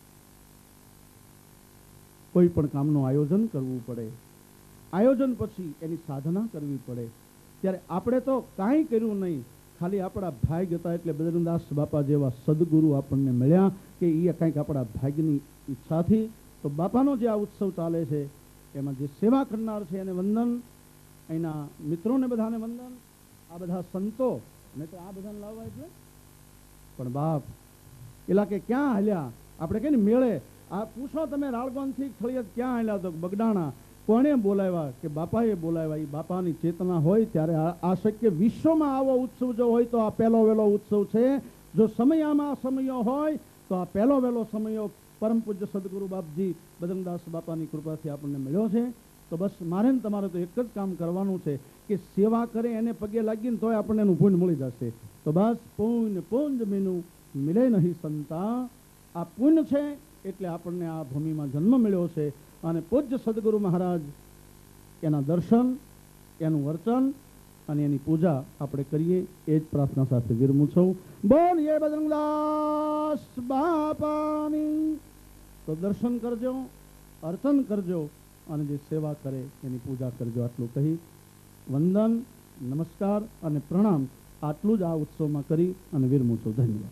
કોઈ પણ કામનું આયોજન કરવું પડે, આયોજન પછી એની સાધના કરવી પડે, ત્યારે આપણે તો કાંઈ કર્યું નહીં, ખાલી આપણા ભાઈ હતા એટલે બજરંગદાસ બાપા જેવા સદગુરુ આપણને મળ્યા કે એ કંઈક આપણા ભાગ્યની ઈચ્છાથી. તો બાપાનો જે આ ઉત્સવ ચાલે છે એમાં જે સેવા કરનાર છે એને વંદન, અહીંના મિત્રોને બધાને વંદન, આ બધા સંતો અને તો આ બધાને લાવવા એટલે પણ બાપ એલા કે ક્યાં હાલ્યા આપણે કહીને મેળે આ પૂછો તમે રાળગોનથી થળિયાદ ક્યાં હાલ્યા તો બગડાણા. કોણે બોલાવ્યા? કે બાપાએ બોલાવ્યા. એ બાપાની ચેતના હોય ત્યારે આ શક્ય. વિશ્વમાં આવો ઉત્સવ જો હોય તો આ પહેલો વહેલો ઉત્સવ છે. જો સમયામાં સમયો હોય તો આ પહેલો વહેલો સમયો પરમ પૂજ્ય સદગુરુ બાપજી બજરંગદાસ બાપાની કૃપાથી આપણને મળ્યો છે. તો બસ મારે ને તમારે તો એક જ કામ કરવાનું છે કે સેવા કરે એને પગે લાગીને તોય આપણને એનું પુણ્ય મળી જશે. તો બસ પુણ્ય પુંજ મીનું મિલે નહીં સંતા. આ પુણ્ય છે એટલે આપણને આ ભૂમિમાં જન્મ મળ્યો છે અને પૂજ્ય સદગુરુ મહારાજ એના દર્શન, એનું વર્ચન અને એની પૂજા આપણે કરીએ એ જ પ્રાર્થના સાથે વિરમું છું. બોલીએ બજરંગદાસ બાપાની. તો દર્શન કરજો, અર્ચન કરજો અને જે સેવા કરે એની પૂજા કરજો. આટલું કહી વંદન, નમસ્કાર અને પ્રણામ આટલું જ આ ઉત્સવમાં કરી અને વિરમું છું. ધન્યવાદ.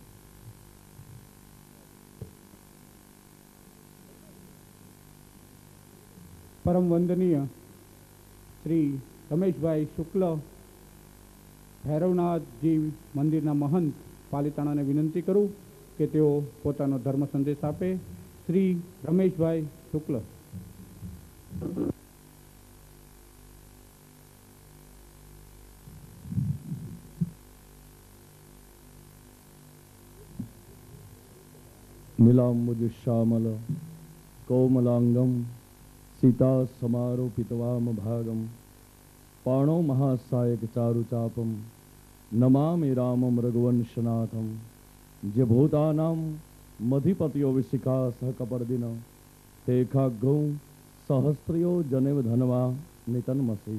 પરમ વંદનીય શ્રી રમેશભાઈ શુક્લ ભૈરવનાથજી મંદિરના મહંત પાલિતાણાને વિનંતી કરું કે તેઓ પોતાનો ધર્મ સંદેશ આપે. શ્રી રમેશભાઈ શુક્લ. નીલાંબુજ શ્યામલ કોમલાંગમ સીતા સમારોપિતવામ ભાગમ પાણો મહાસાયક ચારુચાપમ નમામિ રામમ રઘુવંશનાથમ. જે ભૂતાનામ મધિપતિયો વિશિખા સહ કપર્દિન તે ખાઘૌ સહસ્ત્રયો જનેવ ધનવા નિતનમસી,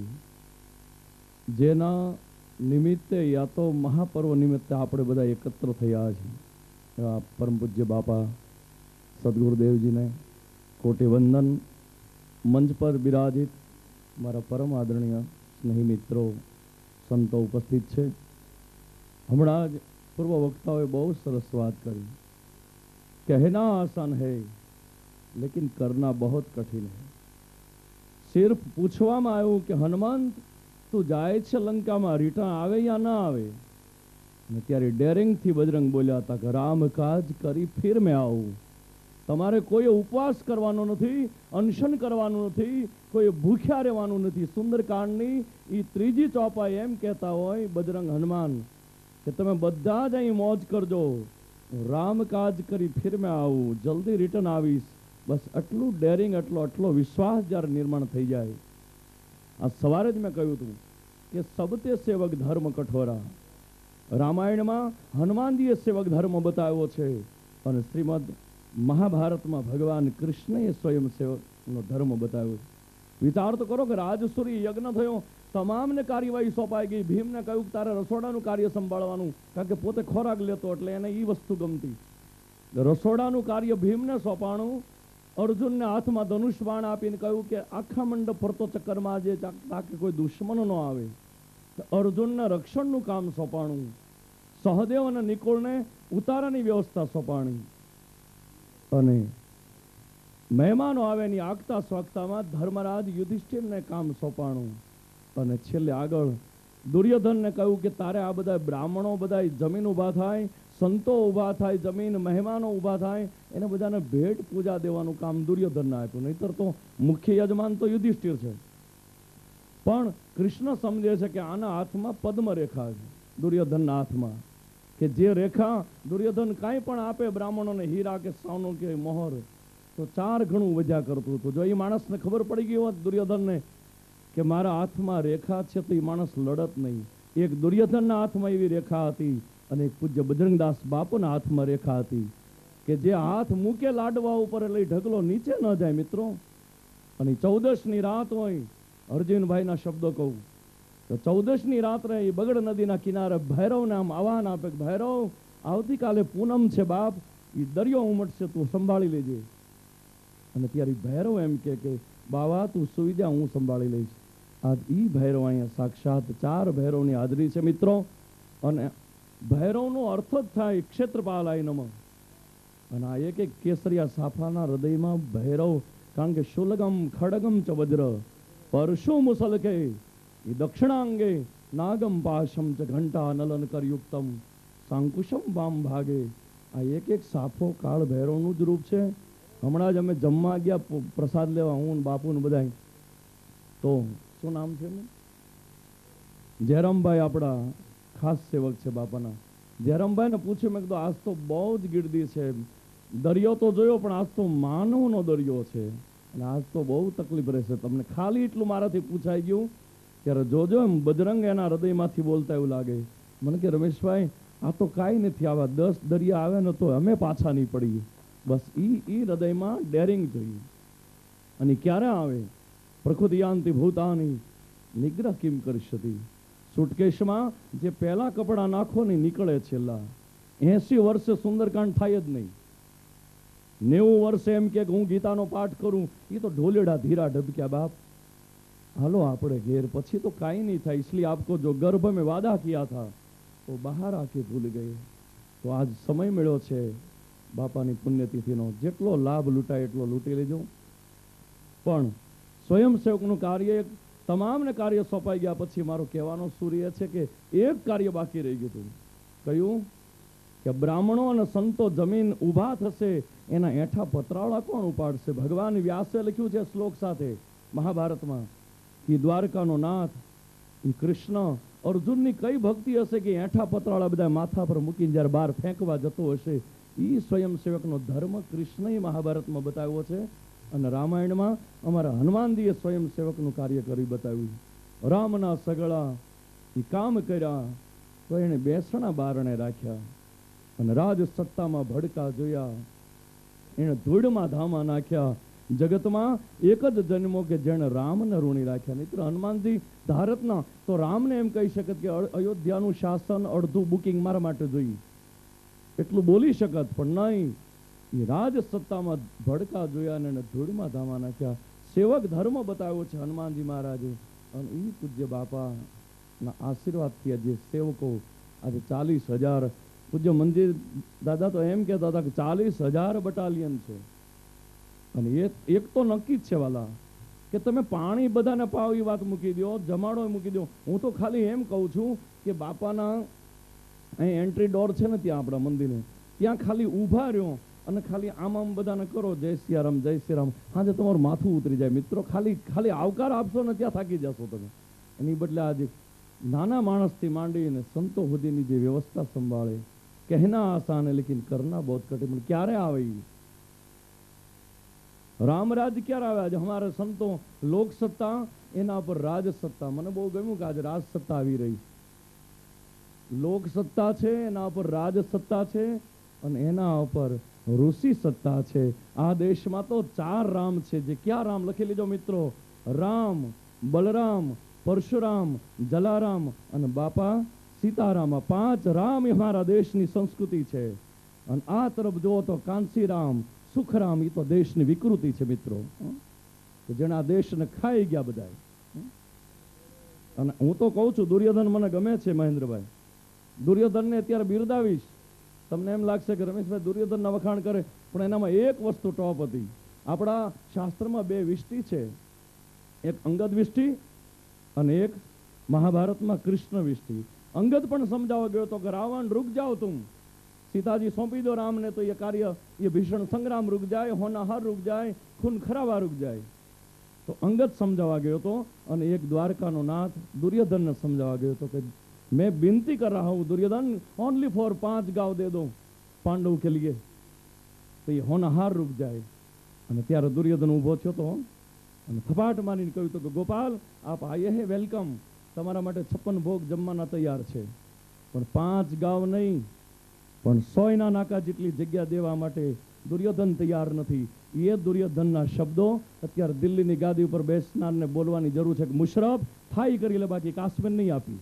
જેના નિમિત્તે યા તો મહાપર્વ નિમિત્તે આપણે બધા એકત્ર થયા છીએ. એવા પરમ પૂજ્ય બાપા સદગુરુદેવજીને કોટી વંદન. મંચ પર બિરાજિત મારા પરમ આદરણીય સ્નેહી મિત્રો, સંતો ઉપસ્થિત છે. હમણાં જ પૂર્વ વક્તાઓએ બહુ સરસ વાત કરી. કહેના આસાન હૈ લેકિન કરના બહોત કઠિન હૈ. સિર્ફ પૂછવામાં આવ્યું કે હનુમંત તું જાય છે લંકામાં, રિટર્ન આવે યા ના આવે? ને ત્યારે ડેરિંગથી બજરંગ બોલ્યા હતા કે રામ કાજ કરી ફિર મેં આવું. તમારે કોઈ ઉપવાસ કરવાનો નથી, અનશન કરવાનું નથી, કોઈ ભૂખ્યા રહેવાનું નથી. સુંદરકાંડની એ ત્રીજી ચોપાઈ એમ કહેતા હોય બજરંગ હનુમાન કે તમે બધા જ અહીં મોજ કરજો, રામ કાજ કરી ફિર મેં આવું, જલ્દી રિટર્ન આવીશ. બસ આટલું ડેરિંગ, આટલો વિશ્વાસ જ્યારે નિર્માણ થઈ જાય. આ સવારે જ મેં કહ્યું હતું કે સબતે સેવક ધર્મ કઠોરા. રામાયણમાં હનુમાનજીએ સેવક ધર્મ બતાવ્યો છે અને શ્રીમદ મહાભારતમાં ભગવાન કૃષ્ણએ સ્વયં સેવકનો ધર્મ બતાવ્યો છે. વિચાર તો કરો કે રાજસુરી યજ્ઞ થયો, તમામને કાર્યવાહી સોંપાઈ ગઈ. ભીમને કહ્યું કે તારે રસોડાનું કાર્ય સંભાળવાનું, કારણ કે પોતે ખોરાક લેતો એટલે એને એ વસ્તુ ગમતી. રસોડાનું કાર્ય ભીમને સોંપાણું. અર્જુનને હાથમાં ધનુષ બાણ આપીને કહ્યું કે આખા મંડપ ફરતો ચક્કરમાં જે તાકે કોઈ દુશ્મન ન આવે. અર્જુનને રક્ષણનું કામ સોંપાણું. સહદેવ અને નિકુળને ઉતારાની વ્યવસ્થા સોંપાણી. અને મહેમાનો આવે એની આગતા સ્વાગતામાં ધર્મરાજ યુધિષ્ઠિરને કામ સોંપાણું. અને છેલ્લે આગળ દુર્યોધનને કહ્યું કે તારે આ બધા બ્રાહ્મણો બધા જમીન ઊભા થાય, સંતો ઊભા થાય, જમીન મહેમાનો ઊભા થાય, એને બધાને ભેટ પૂજા દેવાનું કામ દુર્યોધનને આપ્યું. નહીતર તો મુખ્ય યજમાન તો યુધિષ્ઠિર છે. પણ કૃષ્ણ સમજે છે કે આના હાથમાં પદ્મ રેખા છે, દુર્યોધનના હાથમાં, કે જે રેખા દુર્યોધન કાંઈ પણ આપે બ્રાહ્મણોને, હીરા કે સોનું કે મોહર, તો 4 ગણું વધ્યા કરતું હતું. જો એ માણસને ખબર પડી ગઈ હોત દુર્યોધનને કે મારા હાથમાં રેખા છે, તો એ માણસ લડત નહીં. એક દુર્યોધનના હાથમાં એવી રેખા હતી અને એક પૂજ્ય બજરંગદાસ બાપુના હાથમાં રેખા હતી કે જે હાથ મૂકે લાડવા ઉપર લઈ ઢગલો નીચે ન જાય મિત્રો. અને 14ની રાત હોય, અર્જુનભાઈના શબ્દો કહું તો 14ની રાત્રે એ બગડ નદીના કિનારે ભૈરવને આમ આહવાન આપે કે ભૈરવ આવતીકાલે પૂનમ છે બાપ, એ દરિયો ઉમટશે, તું સંભાળી લેજે. અને ત્યારે ભૈરવ એમ કે બાવા તું સુઈ જા, હું સંભાળી લઈશ. આજ ઈ ભૈરવ અહીંયા સાક્ષાત 4 ભૈરવની હાજરી છે મિત્રો. અને ભૈરવનો અર્થ જ થાય ક્ષેત્રપાલાય નમઃ. અને આ એક કેસરિયા સાફાના હૃદયમાં ભૈરવ, કારણ કે શુલગમ ખડગમ ચ વજ્ર પરશુ મુસલકે દક્ષિણાંગે નાગમ પાશમ ચ ઘંટા નલન કરયુક્તમ સાંકુશમ વામ ભાગે. આ એક સાફો કાળ ભૈરવનું જ રૂપ છે. હમણાં જ અમે જમવા ગયા પ્રસાદ લેવા, હું બાપુ ને બધા, તો શું નામ છે એમનું? જયરામભાઈ, આપણા ખાસ સેવક છે બાપાના. જયરામભાઈને પૂછ્યું, મેં કીધું આજ તો બહુ જ ગીર્દી છે, દરિયો તો જોયો પણ આજ તો માનવનો દરિયો છે અને આજ તો બહુ તકલીફ રહેશે તમને. ખાલી એટલું મારાથી પૂછાઈ ગયું ત્યારે જોજો એમ બજરંગ એના હૃદયમાંથી બોલતા એવું લાગે. મને કે રમેશભાઈ આ તો કાંઈ નથી, આવા 10 દરિયા આવે ને તો અમે પાછા નહીં પડીએ. બસ ઈ હૃદયમાં ડેરિંગ જોઈએ. અને ક્યારે આવે? પ્રકૃતિયાંતિ ભૂતાની નિગ્રહ કિમ કરશતી. સુટકેશમાં જે પહેલા કપડા નાખો ને નીકળે છેલ્લા 80 વર્ષે સુંદરકાંડ થાય જ નહીં. 90 વર્ષે એમ કે હું ગીતાનો પાઠ કરું, એ તો ઢોલેડા ધીરા ઢબક્યા બાપ, હાલો આપણે ઘેર, પછી તો કાંઈ નહીં થાય. इसलिए आपको जो गर्भ में वादा किया था वो बाहर आके भूल गए. તો આજ સમય મળ્યો છે બાપાની પુણ્યતિથિનો, જેટલો લાભ લૂંટાય એટલો લૂંટી લેજો. પણ સ્વયંસેવકનું કાર્ય, તમામને કાર્ય સોંપાઈ ગયા પછી મારો કહેવાનો સૂર્ય છે કે એક કાર્ય બાકી રહી ગયું હતું. કયું? કે બ્રાહ્મણો અને સંતો જમીન ઊભા થશે, એના એઠા પતરાળા કોણ ઉપાડશે? ભગવાન વ્યાસે લખ્યું છે શ્લોક સાથે મહાભારતમાં કે દ્વારકાનો નાથ એ કૃષ્ણ અર્જુનની કઈ ભક્તિ હશે કે એઠા પતરાળા બધા માથા પર મૂકીને જ્યારે બહાર ફેંકવા જતો હશે. એ સ્વયંસેવકનો ધર્મ કૃષ્ણએ મહાભારતમાં બતાવ્યો છે. અને રામાયણમાં અમારા હનુમાનજીએ સ્વયંસેવકનું કાર્ય કરી બતાવ્યું. રામના સગળા એ કામ કર્યા તો એને બેસણા બારણે રાખ્યા અને રાજ સત્તામાં ભડકા જોયા, એને ધૂળમાં ધામા નાખ્યા જગતમાં એક જ જન્મો કે જેણે રામને ઋણી રાખ્યા. મિત્ર, હનુમાનજી ધારતના તો રામને એમ કહી શકત કે અયોધ્યાનું શાસન અડધું બુકિંગ મારા માટે જોઈએ, એટલું બોલી શકત. પણ નહીં, એ રાજ સત્તામાં ભડકા જોયા અને ધૂળમાં ધામા નાખ્યા. સેવક ધર્મ બતાવ્યો છે હનુમાનજી મહારાજે. અને એ પૂજ્ય બાપાના આશીર્વાદથી આજે સેવકો આજે 40,000 પૂજ્ય મંદિર દાદા તો એમ કહેતા હતા કે 40,000 બટાલિયન છે. અને એક તો નક્કી જ છે વાલા કે તમે પાણી બધાને પાવ એ વાત મૂકી દો, જમાડો મૂકી દો. હું તો ખાલી એમ કહું છું કે બાપાના અહીં એન્ટ્રી ડોર છે ને ત્યાં આપણા મંદિરે, ત્યાં ખાલી ઊભા રહ્યો અને ખાલી આમ બધાને કરો જય સિયારામ જય સિયારામ, હાજે તમારું માથું ઉતરી જાય. મિત્રો, ખાલી આવકાર આપશો ને ત્યાં થાકી જશો તમે. એની બદલે આજે નાના માણસથી માંડીને સંતો સુધીની જે વ્યવસ્થા સંભાળે, કહેના આસાન લેકિન કરના બહુ કઠિન. ક્યારે આવે રામરાજ? ક્યારે આવે? આજે અમારે સંતો લોક સત્તા, એના પર રાજ સત્તા. મને બહુ ગમ્યું કે આજે રાજ સત્તા આવી રહી. લોક સત્તા છે, એના ઉપર રાજ સત્તા છે, અને એના ઉપર ઋષિ સત્તા છે. આ દેશમાં તો 4 રામ છે. જે ક્યાં રામ લખી લીધો મિત્રો? રામ, બલરામ, પરશુરામ, જલારામ અને બાપા સીતારામ. 5 રામ એ અમારા દેશની સંસ્કૃતિ છે. અને આ તરફ જુઓ તો કાંસીરામ, સુખરામ, એ તો દેશની વિકૃતિ છે મિત્રો, કે જેને આ દેશને ખાઈ ગયા બધા. અને હું તો કહું છું, દુર્યોધન મને ગમે છે મહેન્દ્રભાઈ. દુર્યોધનને અત્યારે બિરદાવીશ. તમને એમ લાગશે કે રમેશભાઈ દુર્યોધનના વખાણ કરે, પણ એનામાં એક વસ્તુ ટોપ હતી. આપણા શાસ્ત્રમાં 2 વિષ્ટિ છે, એક અંગદ વિષ્ટિ અને એક મહાભારતમાં કૃષ્ણ વિષ્ટિ. અંગદ પણ સમજાવવા ગયો તો કે રાવણ રૂક જાઓ તુમ, સીતાજી સોંપી દો રામને તો એ કાર્ય, એ ભીષણ સંગ્રામ રૂક જાય, હોનાહાર રૂક જાય, ખૂન ખરાબા રૂક જાય. તો અંગદ સમજાવવા ગયો તો, અને એક દ્વારકાનો નાથ દુર્યોધનને સમજાવવા ગયો તો કે मैं विनती कर रहा हूँ दुर्योधन, ओनली फॉर 5 गांव दे दो पांडव के लिए, तो ये होनहार रुक जाए. અને ત્યારે દુર્યોધન ઊભો થયો તો અને થપાટ મારીને કહ્યું તો કે ગોપાલ આપ આયે હે, વેલકમ, તમારા માટે 56 ભોગ જમવાના તૈયાર છે, પણ 5 ગાંવ નહીં પણ 100 નાકા જેટલી જગ્યા દેવા માટે દુર્યોધન તૈયાર નથી. એ દુર્યોધનના શબ્દો અત્યારે દિલ્હીની ગાદી ઉપર બેસનારને બોલવાની જરૂર છે કે મુશરફ થાઈ કરી લે, બાકી કાશ્મીર નહીં આપી.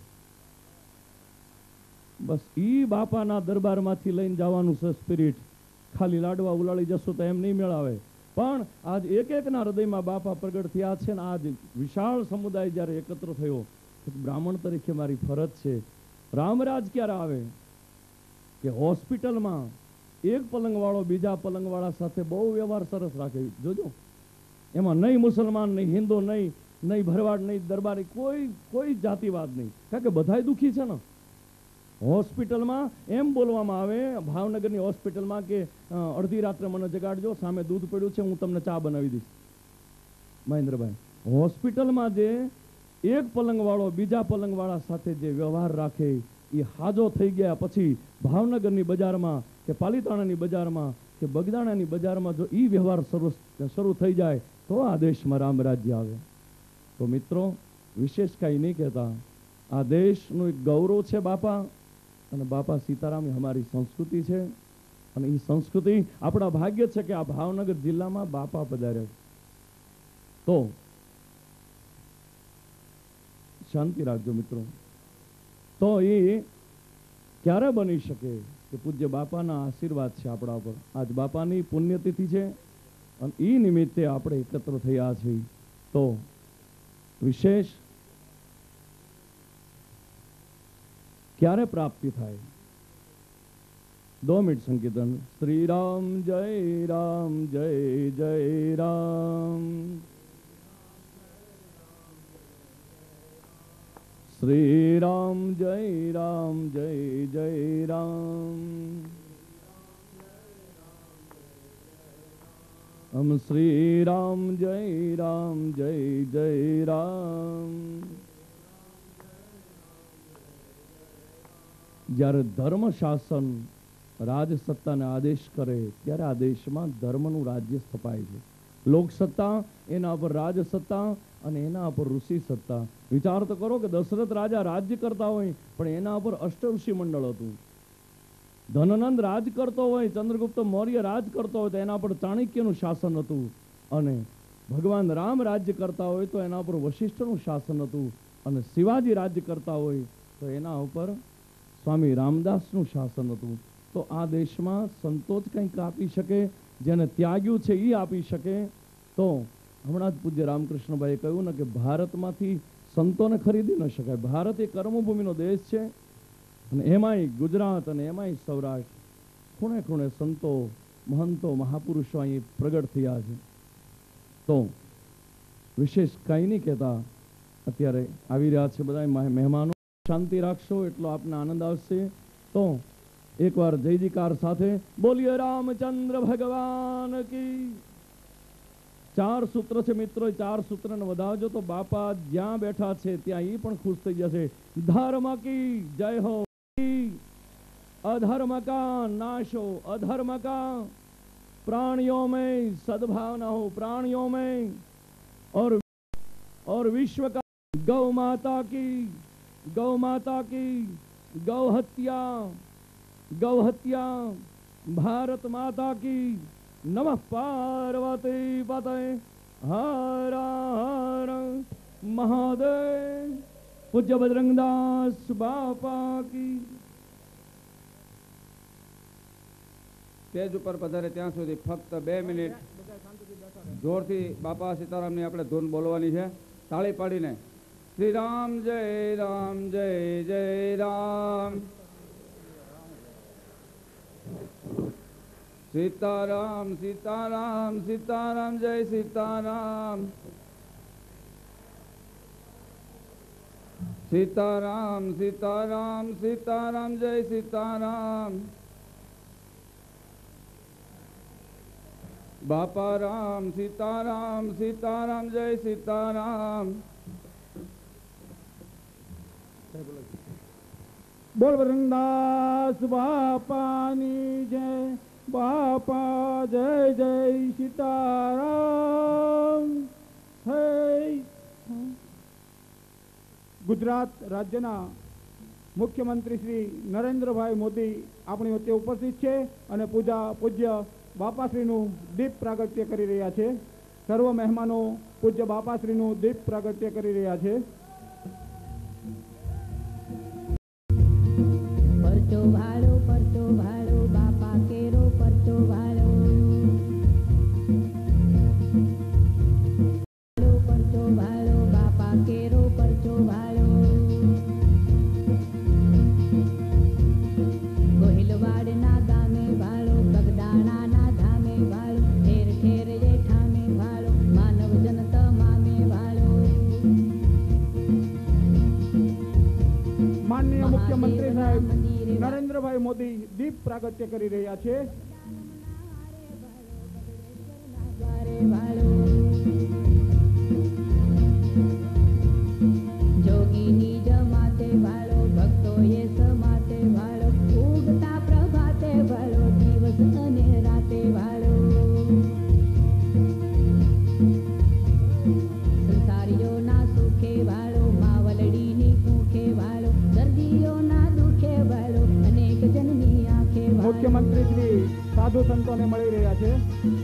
બસ ઈ બાપાના દરબારમાંથી લઈને જવાનું છે સ્પિરિટ. ખાલી લાડવા ઉલાળી જશો તો એમ નહીં મેળાવે. પણ આજ એકના હૃદયમાં બાપા પ્રગટ થયા છે. ને આજ વિશાળ સમુદાય જ્યારે એકત્ર થયો, બ્રાહ્મણ તરીકે મારી ફરજ છે. રામરાજ ક્યારે આવે કે હોસ્પિટલમાં એક પલંગવાળો બીજા પલંગવાળા સાથે બહુ વ્યવહાર સરસ રાખે. જોજો, એમાં નહીં મુસલમાન, નહીં હિન્દુ, નહીં ભરવાડ, નહીં દરબારી, કોઈ જાતિવાદ નહીં, કારણ કે બધાય દુઃખી છે ને. હોસ્પિટલમાં એમ બોલવામાં આવે, ભાવનગરની હોસ્પિટલમાં, કે અડધી રાત્રે મને જગાડજો, સામે દૂધ પડ્યું છે, હું તમને ચા બનાવી દઈશ. મહેન્દ્રભાઈ, હોસ્પિટલમાં જે એક પલંગવાળો બીજા પલંગવાળા સાથે જે વ્યવહાર રાખે, એ હાજો થઈ ગયા પછી ભાવનગરની બજારમાં કે પાલીતાણાની બજારમાં કે બગદાણાની બજારમાં જો એ વ્યવહાર શરૂ થઈ જાય તો આ દેશમાં રામ રાજ્ય આવે. તો મિત્રો, વિશેષ કાંઈ નહીં કહેતા, આ દેશનું એક ગૌરવ છે બાપા, અને બાપા સીતારામ એ અમારી સંસ્કૃતિ છે. અને એ સંસ્કૃતિ આપણા ભાગ્ય છે કે આ ભાવનગર જિલ્લામાં બાપા પધાર્યા. તો શાંતિ રાખજો મિત્રો. તો એ ક્યારે બની શકે કે પૂજ્ય બાપાના આશીર્વાદ છે આપણા ઉપર. આજ બાપાની પુણ્યતિથિ છે અને એ નિમિત્તે આપણે એકત્ર થયા છીએ. તો વિશેષ ક્યારે પ્રાપ્તિ થાય? 2 મિનિટ સંકીર્તન. શ્રી રામ જય રામ જય જય રામ, શ્રી રામ જય રામ જય જય રામ, હમ શ્રી રામ જય રામ જય જય રામ. જ્યારે ધર્મ શાસન રાજસત્તાને આદેશ કરે ત્યારે આ દેશમાં ધર્મનું રાજ્ય સ્થપાય છે. લોકસત્તા, એના પર રાજસત્તા, અને એના પર ઋષિ સત્તા. વિચાર તો કરો કે દશરથ રાજા રાજ્ય કરતા હોય પણ એના પર અષ્ટઋષિ મંડળ હતું. ધનનંદ રાજ કરતો હોય, ચંદ્રગુપ્ત મૌર્ય રાજ કરતો હોય તો એના પર ચાણક્યનું શાસન હતું. અને ભગવાન રામ રાજ્ય કરતા હોય તો એના ઉપર વશિષ્ઠનું શાસન હતું, અને શિવાજી રાજ્ય કરતા હોય તો એના ઉપર સ્વામી રામદાસનું શાસન હતું. તો આ દેશમાં સંતો જ કંઈક આપી શકે, જેને ત્યાગ્યું છે એ આપી શકે. તો હમણાં જ પૂજ્ય રામકૃષ્ણભાઈએ કહ્યું ને કે ભારતમાંથી સંતોને ખરીદી ન શકાય. ભારત એ કર્મભૂમિનો દેશ છે, અને એમાંય ગુજરાત અને એમાંય સૌરાષ્ટ્ર, ખૂણે ખૂણે સંતો, મહંતો, મહાપુરુષો અહીં પ્રગટ થયા છે. તો વિશેષ કંઈ નહીં કહેતા, અત્યારે આવી રહ્યા છે બધા મહેમાનો. શાંતિ રાખશો એટલો આપને આનંદ આવશે. તો એકવાર જયજીકાર સાથે બોલીએ રામચંદ્ર ભગવાન કી. 4 સૂત્ર છે મિત્રો, 4 સૂત્રને વધાવજો તો બાપા જ્યાં બેઠા છે ત્યાં એ પણ ખુશ થઈ જશે. ધર્મ કી જય હો, अधर्म का नाश हो, अधर्म का, प्राणियों में सद्भावना हो, प्राणियों में, और विश्व का, गौ माता की, गौ माता की, गौ हत्या, भारत माता की, नमः पार्वती पते, हर हर महादेव. पूज्य बजरंगदास बापा की. સ્ટેજ ઉપર પધારે ત્યાં સુધી ફક્ત 2 મિનિટ જોરથી બાપા સીતારામની આપણે ધૂન બોલવાની છે, તાળી પાડીને. શ્રી રામ જય રામ, જય જય રામ, સીતારામ સીતારામ સીતારામ, જય સીતારામ, સીતારામ સીતારામ સીતારામ, જય સીતારામ. બાપા રામ સીતારામ સીતારામ, જય સીતારામ. બોલ વૃંદાસ બાપાની જય, બાપા જય જય સીતારામ. ગુજરાત રાજ્યના મુખ્યમંત્રી શ્રી નરેન્દ્રભાઈ મોદી આપણી વચ્ચે ઉપસ્થિત છે અને પૂજ્ય બાપાશ્રીનું દીપ પ્રાગટ્ય કરી રહ્યા છે. સર્વ મહેમાનો પૂજ્ય બાપાશ્રીનું દીપ પ્રાગટ્ય કરી રહ્યા છે. પરચો ભાડો બાપા કેરો પરચો ભાડો, પરચો ભાડો બાપા કેરો પરચો ભાડો. ગોહિલવાડના ગામે ભાડો, બગદાણાના ધામે ભાડો, ઠેર ઠેર જેઠામે ભાડો, માનવ જનત મામે ભાડો. માનનીય મુખ્યમંત્રી સાહેબ નરેન્દ્રભાઈ મોદી દીપ પ્રાગટ્ય કરી રહ્યા છે. જોગીની જમાતે ભાડો, ભક્તોએ સમાતે ભાડો, ઉગતા પ્રભાતે ભાડો, દિવસ અને રાતે ભાડો. સંસારીઓના સુખે ભાડો, માવલડીની કુખે ભાડો, દર્દીઓના દુખે ભાડો, અનેક જનની આંખે ભાડો. મુખ્યમંત્રી શ્રી સાધુ સંતોને મળી રહ્યા છે.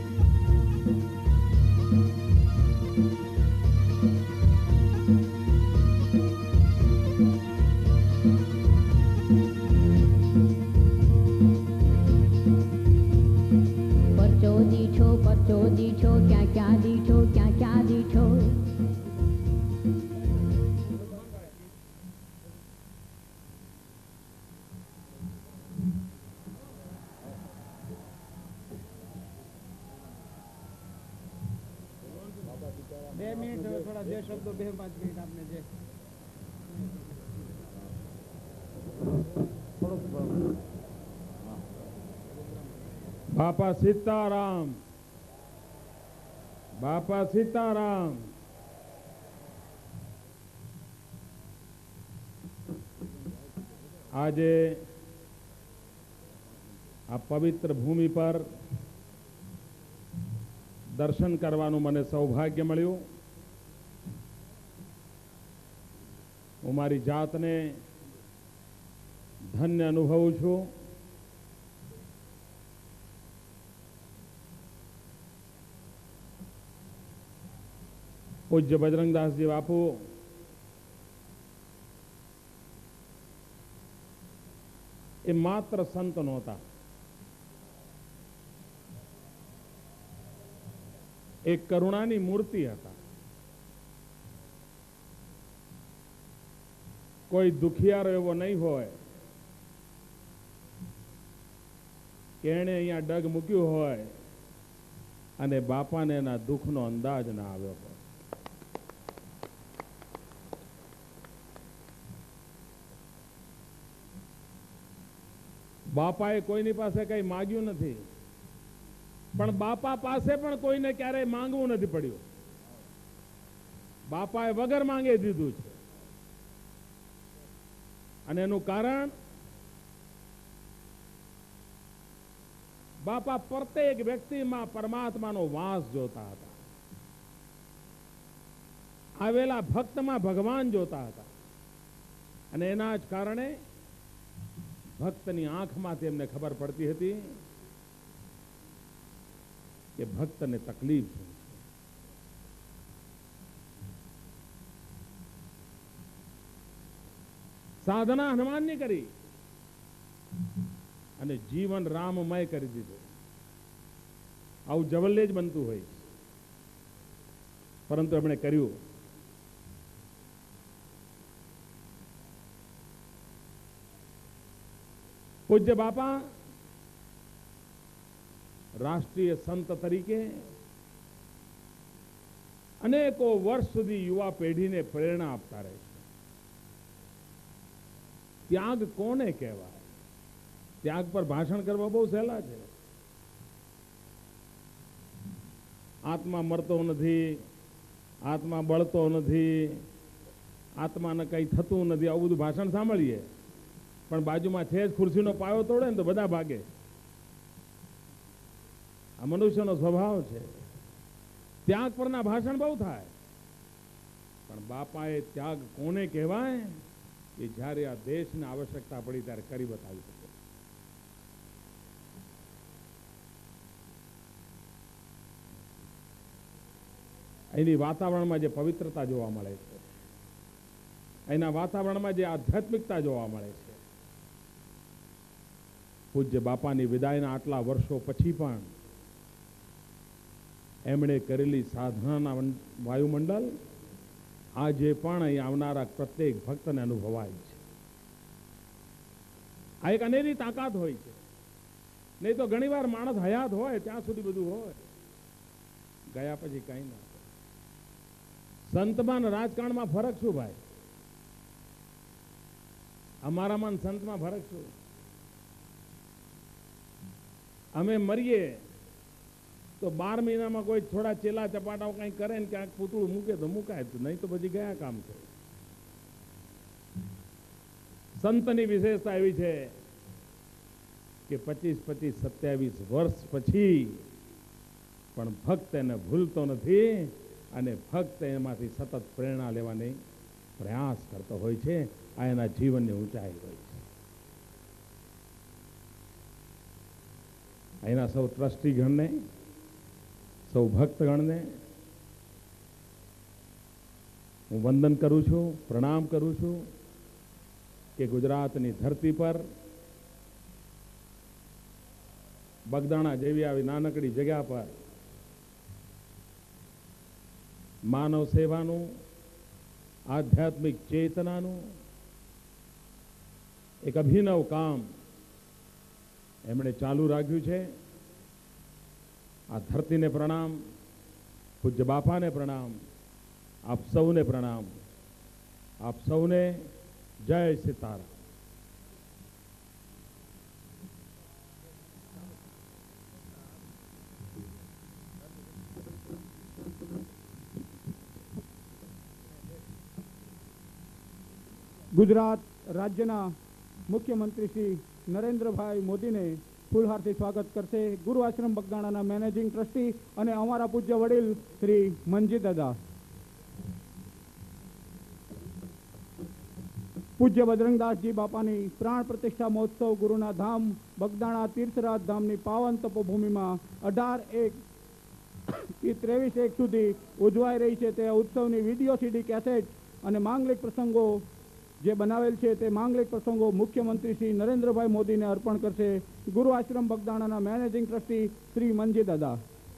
પરચો દીઠો ક્યાં ક્યાં દીઠો, ક્યાં ક્યાં દીઠો. બે મિનિટ થોડા 2 શબ્દો 2-5 મિનિટ આપને જે બાપા સીતારામ, બાપા સીતારામ. આજે આ પવિત્ર ભૂમિ પર દર્શન કરવાનું મને સૌભાગ્ય મળ્યું. હું મારી જાતને ધન્ય અનુભવું છું. પૂજ્ય બજરંગદાસજી બાપુ એ માત્ર સંત નહોતા, એક કરુણાની મૂર્તિ હતા. કોઈ દુખિયારો એવો નહીં હોય કે એણે અહીંયા ડગ મૂક્યું હોય અને બાપાને એના દુઃખનો અંદાજ ના આવ્યો હોય. બાપાએ કોઈની પાસે કઈ માગ્યું નથી, પણ બાપા પાસે પણ કોઈને ક્યારેય માંગવું નથી પડ્યું. બાપાએ વગર માંગે દીધું છે. અને એનું કારણ બાપા પ્રત્યેક વ્યક્તિમાં પરમાત્માનો વાસ જોતા હતા. આવેલા ભક્તમાં ભગવાન જોતા હતા. અને એના જ કારણે ભક્તની આંખમાંથી એમને ખબર પડતી હતી કે ભક્તને તકલીફ શું છે. સાધના હનુમાનની કરી અને જીવન રામમય કરી દીધું. આવું જવલ્લે જ બનતું હોય, પરંતુ એમણે કર્યું. પૂજ્ય બાપા રાષ્ટ્રીય સંત તરીકે અનેકો વર્ષ સુધી યુવા પેઢીને પ્રેરણા આપતા રહે છે. ત્યાગ કોને કહેવાય? ત્યાગ પર ભાષણ કરવા બહુ સહેલા છે. આત્મા મરતો નથી, આત્મા બળતો નથી, આત્માને કંઈ થતું નથી, આવું બધું ભાષણ સાંભળીએ. પણ બાજુમાં છે જ ખુરશીનો પાયો તોડે ને તો બધા ભાગે. આ મનુષ્યનો સ્વભાવ છે. ત્યાગ પરના ભાષણ બહુ થાય, પણ બાપાએ ત્યાગ કોને કહેવાય કે જ્યારે આ દેશને આવશ્યકતા પડી ત્યારે કરી બતાવી શકે. એની વાતાવરણમાં જે પવિત્રતા જોવા મળે છે, એના વાતાવરણમાં જે આધ્યાત્મિકતા જોવા મળે છે, પૂજ્ય બાપાની વિદાયના આટલા વર્ષો પછી પણ એમણે કરેલી સાધનાના વાયુમંડળ આજે પણ અહીં આવનારા પ્રત્યેક ભક્તને અનુભવાય છે. આ એક અનેરી તાકાત હોય છે. નહીં તો ઘણીવાર માણસ હયાત હોય ત્યાં સુધી બધું હોય, ગયા પછી કઈ ના. સંતમાં રાજકારણમાં ફરક શું ભાઈ? અમારામાં સંતમાં ફરક શું? અમે મરીએ તો 12 મહિનામાં કોઈ થોડા ચેલા ચપાટાઓ કંઈ કરે ને ક્યાંક પૂતળું મૂકે તો મુકાય, નહીં તો પછી ગયા કામ છે. સંતની વિશેષતા એવી છે કે 25, 27 વર્ષ પછી પણ ભક્ત એને ભૂલતો નથી અને ભક્ત એમાંથી સતત પ્રેરણા લેવાની પ્રયાસ કરતો હોય છે. આ એના જીવનની ઊંચાઈ હોય છે. એના સૌ ટ્રસ્ટીગણને, સૌ ભક્તગણને હું વંદન કરું છું, પ્રણામ કરું છું કે ગુજરાતની ધરતી પર બગદાણા જેવી આવી નાનકડી જગ્યા પર માનવ સેવાનું, આધ્યાત્મિક ચેતનાનું એક અભિનવ કામ એમણે ચાલુ રાખ્યું છે. આ ધરતીને પ્રણામ, પૂજ્ય બાપાને પ્રણામ, આપ સૌને પ્રણામ, આપ સૌને જય સીતારામ. ગુજરાત રાજ્યના મુખ્યમંત્રી શ્રી નરેન્દ્રભાઈ મોદીને ફૂલહારથી સ્વાગત કરશે ગુરુ આશ્રમ બગદાણાના મેનેજિંગ ટ્રસ્ટી અને અમારા પૂજ્ય વડીલ શ્રી મંજી દાદા. પૂજ્ય બજરંગદાસજી બાપાની પ્રાણ પ્રતિષ્ઠા મહોત્સવ ગુરુના ધામ બગદાણા તીર્થરાજ ધામની પાવન તપોભૂમિમાં 18/1 થી 23/1 સુધી ઉજવાઈ રહી છે તે ઉત્સવની વિડીયો સીડી કેસેટ અને માંગલિક પ્રસંગો જે બનાવેલ છે તે માંગલિક પ્રસંગો મુખ્યમંત્રી શ્રી નરેન્દ્રભાઈ મોદીને અર્પણ કરશે ગુરુ આશ્રમ બગદાણાના મેનેજિંગ ટ્રસ્ટી શ્રી મંજી દાદા.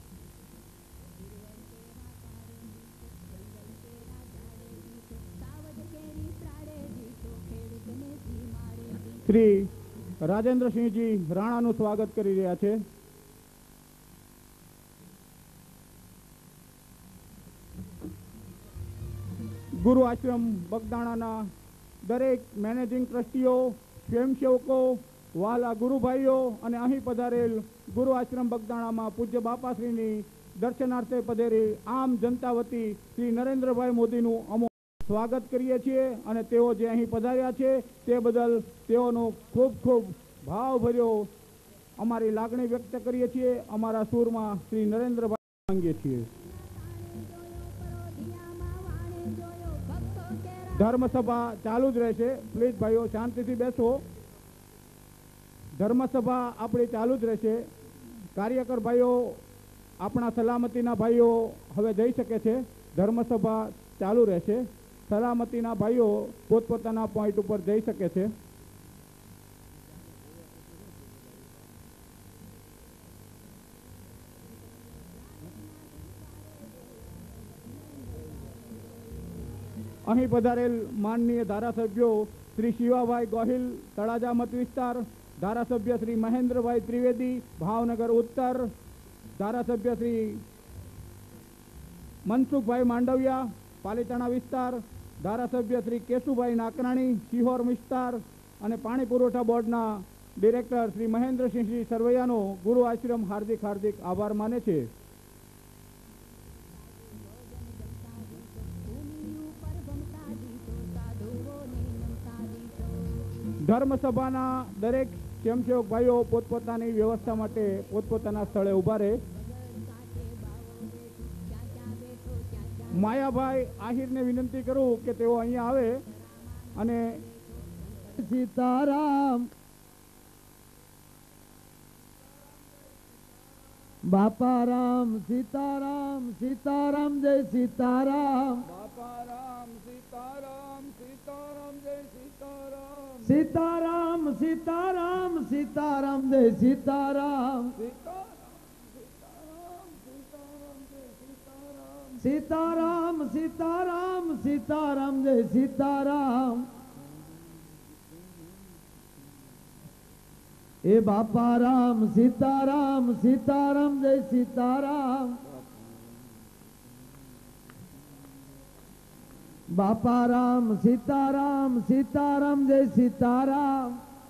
શ્રી રાજેન્દ્રસિંહજી રાણાનું સ્વાગત કરી રહ્યા છે. ગુરુ આશ્રમ બગદાણાના દરેક મેનેજિંગ ટ્રસ્ટીઓ, સ્વયંસેવકો, વાલા ગુરુભાઈઓ અને અહીં પધારેલ ગુરુ આશ્રમ બગદાણામાં પૂજ્ય બાપાશ્રીની દર્શનાર્થે પધારેલ આમ જનતા વતી શ્રી નરેન્દ્રભાઈ મોદીનું અમો સ્વાગત કરીએ છીએ અને તેઓ જે અહીં પધાર્યા છે તે બદલ તેઓનો ખૂબ ખૂબ ભાવભર્યો અમારી લાગણી વ્યક્ત કરીએ છીએ. અમારા સૂરમાં શ્રી નરેન્દ્રભાઈ માંગીએ છીએ. ધર્મસભા ચાલુ જ રહેશે. પ્લીઝ ભાઈઓ શાંતિથી બેસો. ધર્મસભા આપણી ચાલુ જ રહેશે. કાર્યકર ભાઈઓ, આપણા સલામતીના ભાઈઓ હવે જઈ શકે છે. ધર્મસભા ચાલુ રહેશે. સલામતીના ભાઈઓ પોતપોતાના પોઈન્ટ ઉપર જઈ શકે છે. અહીં પધારેલ માનનીય ધારાસભ્યો શ્રી શિવાભાઈ ગોહિલ, તળાજા મત વિસ્તાર, ધારાસભ્ય શ્રી મહેન્દ્રભાઈ ત્રિવેદી, ભાવનગર ઉત્તર, ધારાસભ્ય શ્રી મનસુખભાઈ માંડવિયા, પાલીતાણા વિસ્તાર, ધારાસભ્ય શ્રી કેશુભાઈ નાકરાણી, શિહોર વિસ્તાર અને પાણી પુરવઠા બોર્ડના ડિરેક્ટર શ્રી મહેન્દ્રસિંહજી સરવૈયાનો ગુરુ આશ્રમ હાર્દિક હાર્દિક આભાર માને છે. ધર્મસભાના દરેક સ્વયંસેવક ભાઈઓ પોતપોતાની વ્યવસ્થા માટે પોતપોતાના સ્થળે ઊભા રહે. માયાભાઈ આહિરને વિનંતી કરું કે તેઓ અહીંયા આવે અને સીતારામ બાપા રામ સીતારામ સીતારામ જય સીતારામ બાપા રામ સીતારામ સીતારામ જય સીતારામ સીતારામ સીતારામ સીતારામ જય સીતારામ સીતારામ સીતારામ સીતારામ જય સીતારામ. એ બાપા રામ સીતારામ સીતારામ જય સીતારામ બાપા રામ સીતારામ સીતારામ જય સીતારામ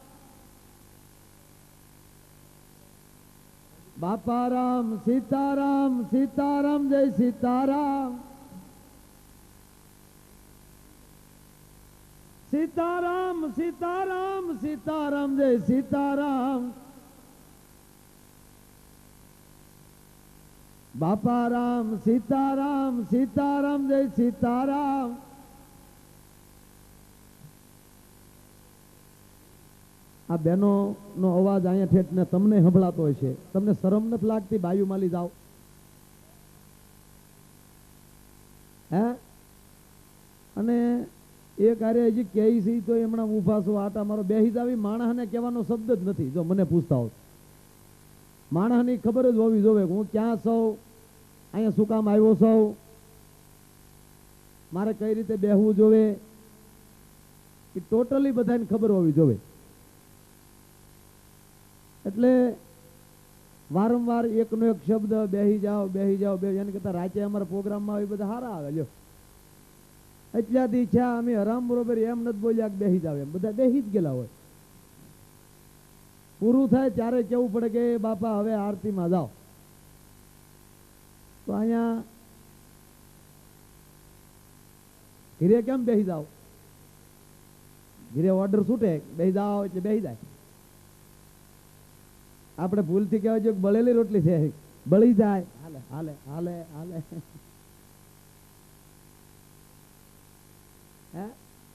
બાપા રામ સીતારામ સીતારામ જય સીતારામ સીતારામ સીતારામ સીતારામ જય સીતારામ બાપા રામ સીતારામ સીતારામ જય સીતારામ. આ બહેનો નો અવાજ અહીંયા ઠેઠ ને તમને સંભળાતો હોય છે. તમને શરમ નથી લાગતી? બાયુ માલી જાઓ હે. અને એ કાર્ય હજી કહે છે તો એમણા ઊભા છો આટા મારો બેહી જાવી. માણસને કહેવાનો શબ્દ જ નથી. જો મને પૂછતા હોત, માણસની ખબર જ હોવી જોવે હું ક્યાં સૌ, અહીંયા શું કામ આવ્યો સૌ, મારે કઈ રીતે બેહવું જોવે, એ ટોટલી બધાને ખબર હોવી જોવે. એટલે વારંવાર એકનો એક શબ્દ બેહી જાઓ બેહી જાઓ બે, એને કરતા રાતે અમારા પ્રોગ્રામમાં એ બધા સારા આવે. લ્યો એટલાથી ઈચ્છા અમે હરામ બરોબર એમ નથી બોલ્યા કે બેહી જાવ, એમ બધા બેહી જ ગયેલા હોય. પૂરું થાય ત્યારે કેવું પડે કે બાપા હવે આરતીમાં જાઓ. તો અહીંયા ઘીરે કેમ બેહી જાવ? ઘીરે ઓર્ડર છૂટે બેહી જાઓ એટલે બેહી જાય. આપણે ભૂલથી કહેવાય છે બળેલી રોટલી છે, બળી જાય, હાલે હાલે હાલે હાલે. હે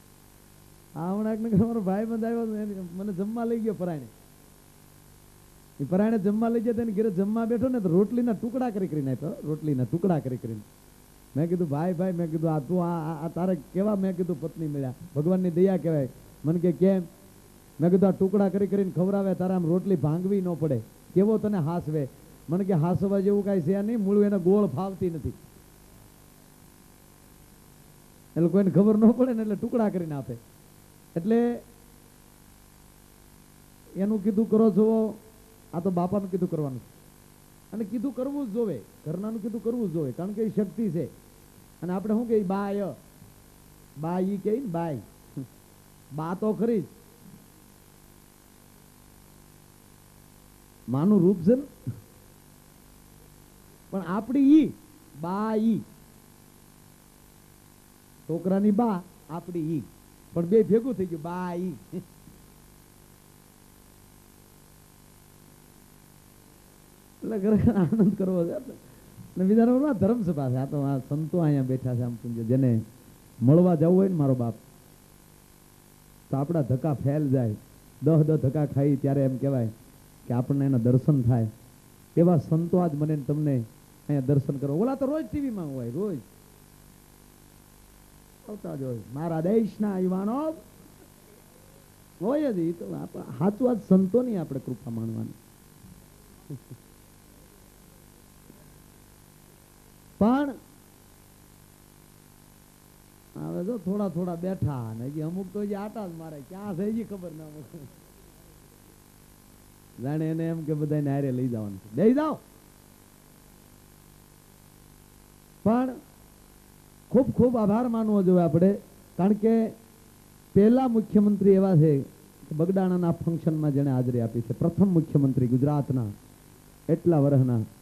હમણાં મારો ભાઈ બંધ આવ્યો, મને જમવા લઈ ગયો ફરાઈને. એ પરાણે જમવા લઈ જતા ઘરે જમવા બેઠો ને તો રોટલીના ટુકડા કરી કરીને આપ્યો, રોટલીના ટુકડા કરી કરીને. મેં કીધું ભાઈ ભાઈ, મેં કીધું આ તું આ તારે કેવા, મેં કીધું પત્ની મળ્યા, ભગવાનની દયા કહેવાય. મને કે કેમ? મેં કીધું આ ટુકડા કરી કરીને ખવડાવે, તારે આમ રોટલી ભાંગવી ન પડે, કેવો તને હાસવે. મને કે હાસવા જેવું કાંઈ છે નહીં, મૂળ એને ગોળ ફાવતી નથી, એટલે કોઈને ખબર ન પડે ને એટલે ટુકડા કરીને આપે. એટલે એનું કીધું કરો છો, આ તો બાપાનું કીધું કરવાનું છે, અને કીધું કરવું જ જોવે, ઘરનાનું કીધું કરવું જ જોવે, કારણ કે એ શક્તિ છે. અને આપણે શું કે બાય, બા ઈ કે બાય, બા તો ખરી જ, માનું રૂપ છે ને, પણ આપણી ઈ બા, ઈ છોકરાની બા, આપણી ઈ, પણ બે ભેગું થઈ ગયું બા ઈ. એટલે ખરેખર આનંદ કરવો છે. અને બીજા ધર્મસભા છે, આ તો આ સંતો અહીંયા બેઠા છે, આમ પૂંજે જેને મળવા જવું હોય ને મારો બાપ, તો આપણા ધક્કા ફેલ જાય, 10 ધક્કા ખાઈ ત્યારે એમ કહેવાય કે આપણને એના દર્શન થાય. એવા સંતો આજ મને તમને અહીંયા દર્શન કરો. ઓલા તો રોજ ટીવીમાં હોય, રોજ આવતા જ હોય. મારા દેશના યુવાનો હોય જ. તો સાચું આજ સંતોની આપણે કૃપા માણવાની. પણ હવે જો થોડા થોડા બેઠા ને હજી અમુક તો હજી આટા જ મારે, ક્યાં છે હજી ખબર ના પડે. જાણે એને એમ કે બધાને હારે લઈ જવાનું છે, લઈ જાઓ. પણ ખૂબ ખૂબ આભાર માનવો જોઈએ આપણે, કારણ કે પહેલા મુખ્યમંત્રી એવા છે કે બગદાણાના ફંક્શનમાં જેણે હાજરી આપી છે. પ્રથમ મુખ્યમંત્રી ગુજરાતના એટલા વર્ષના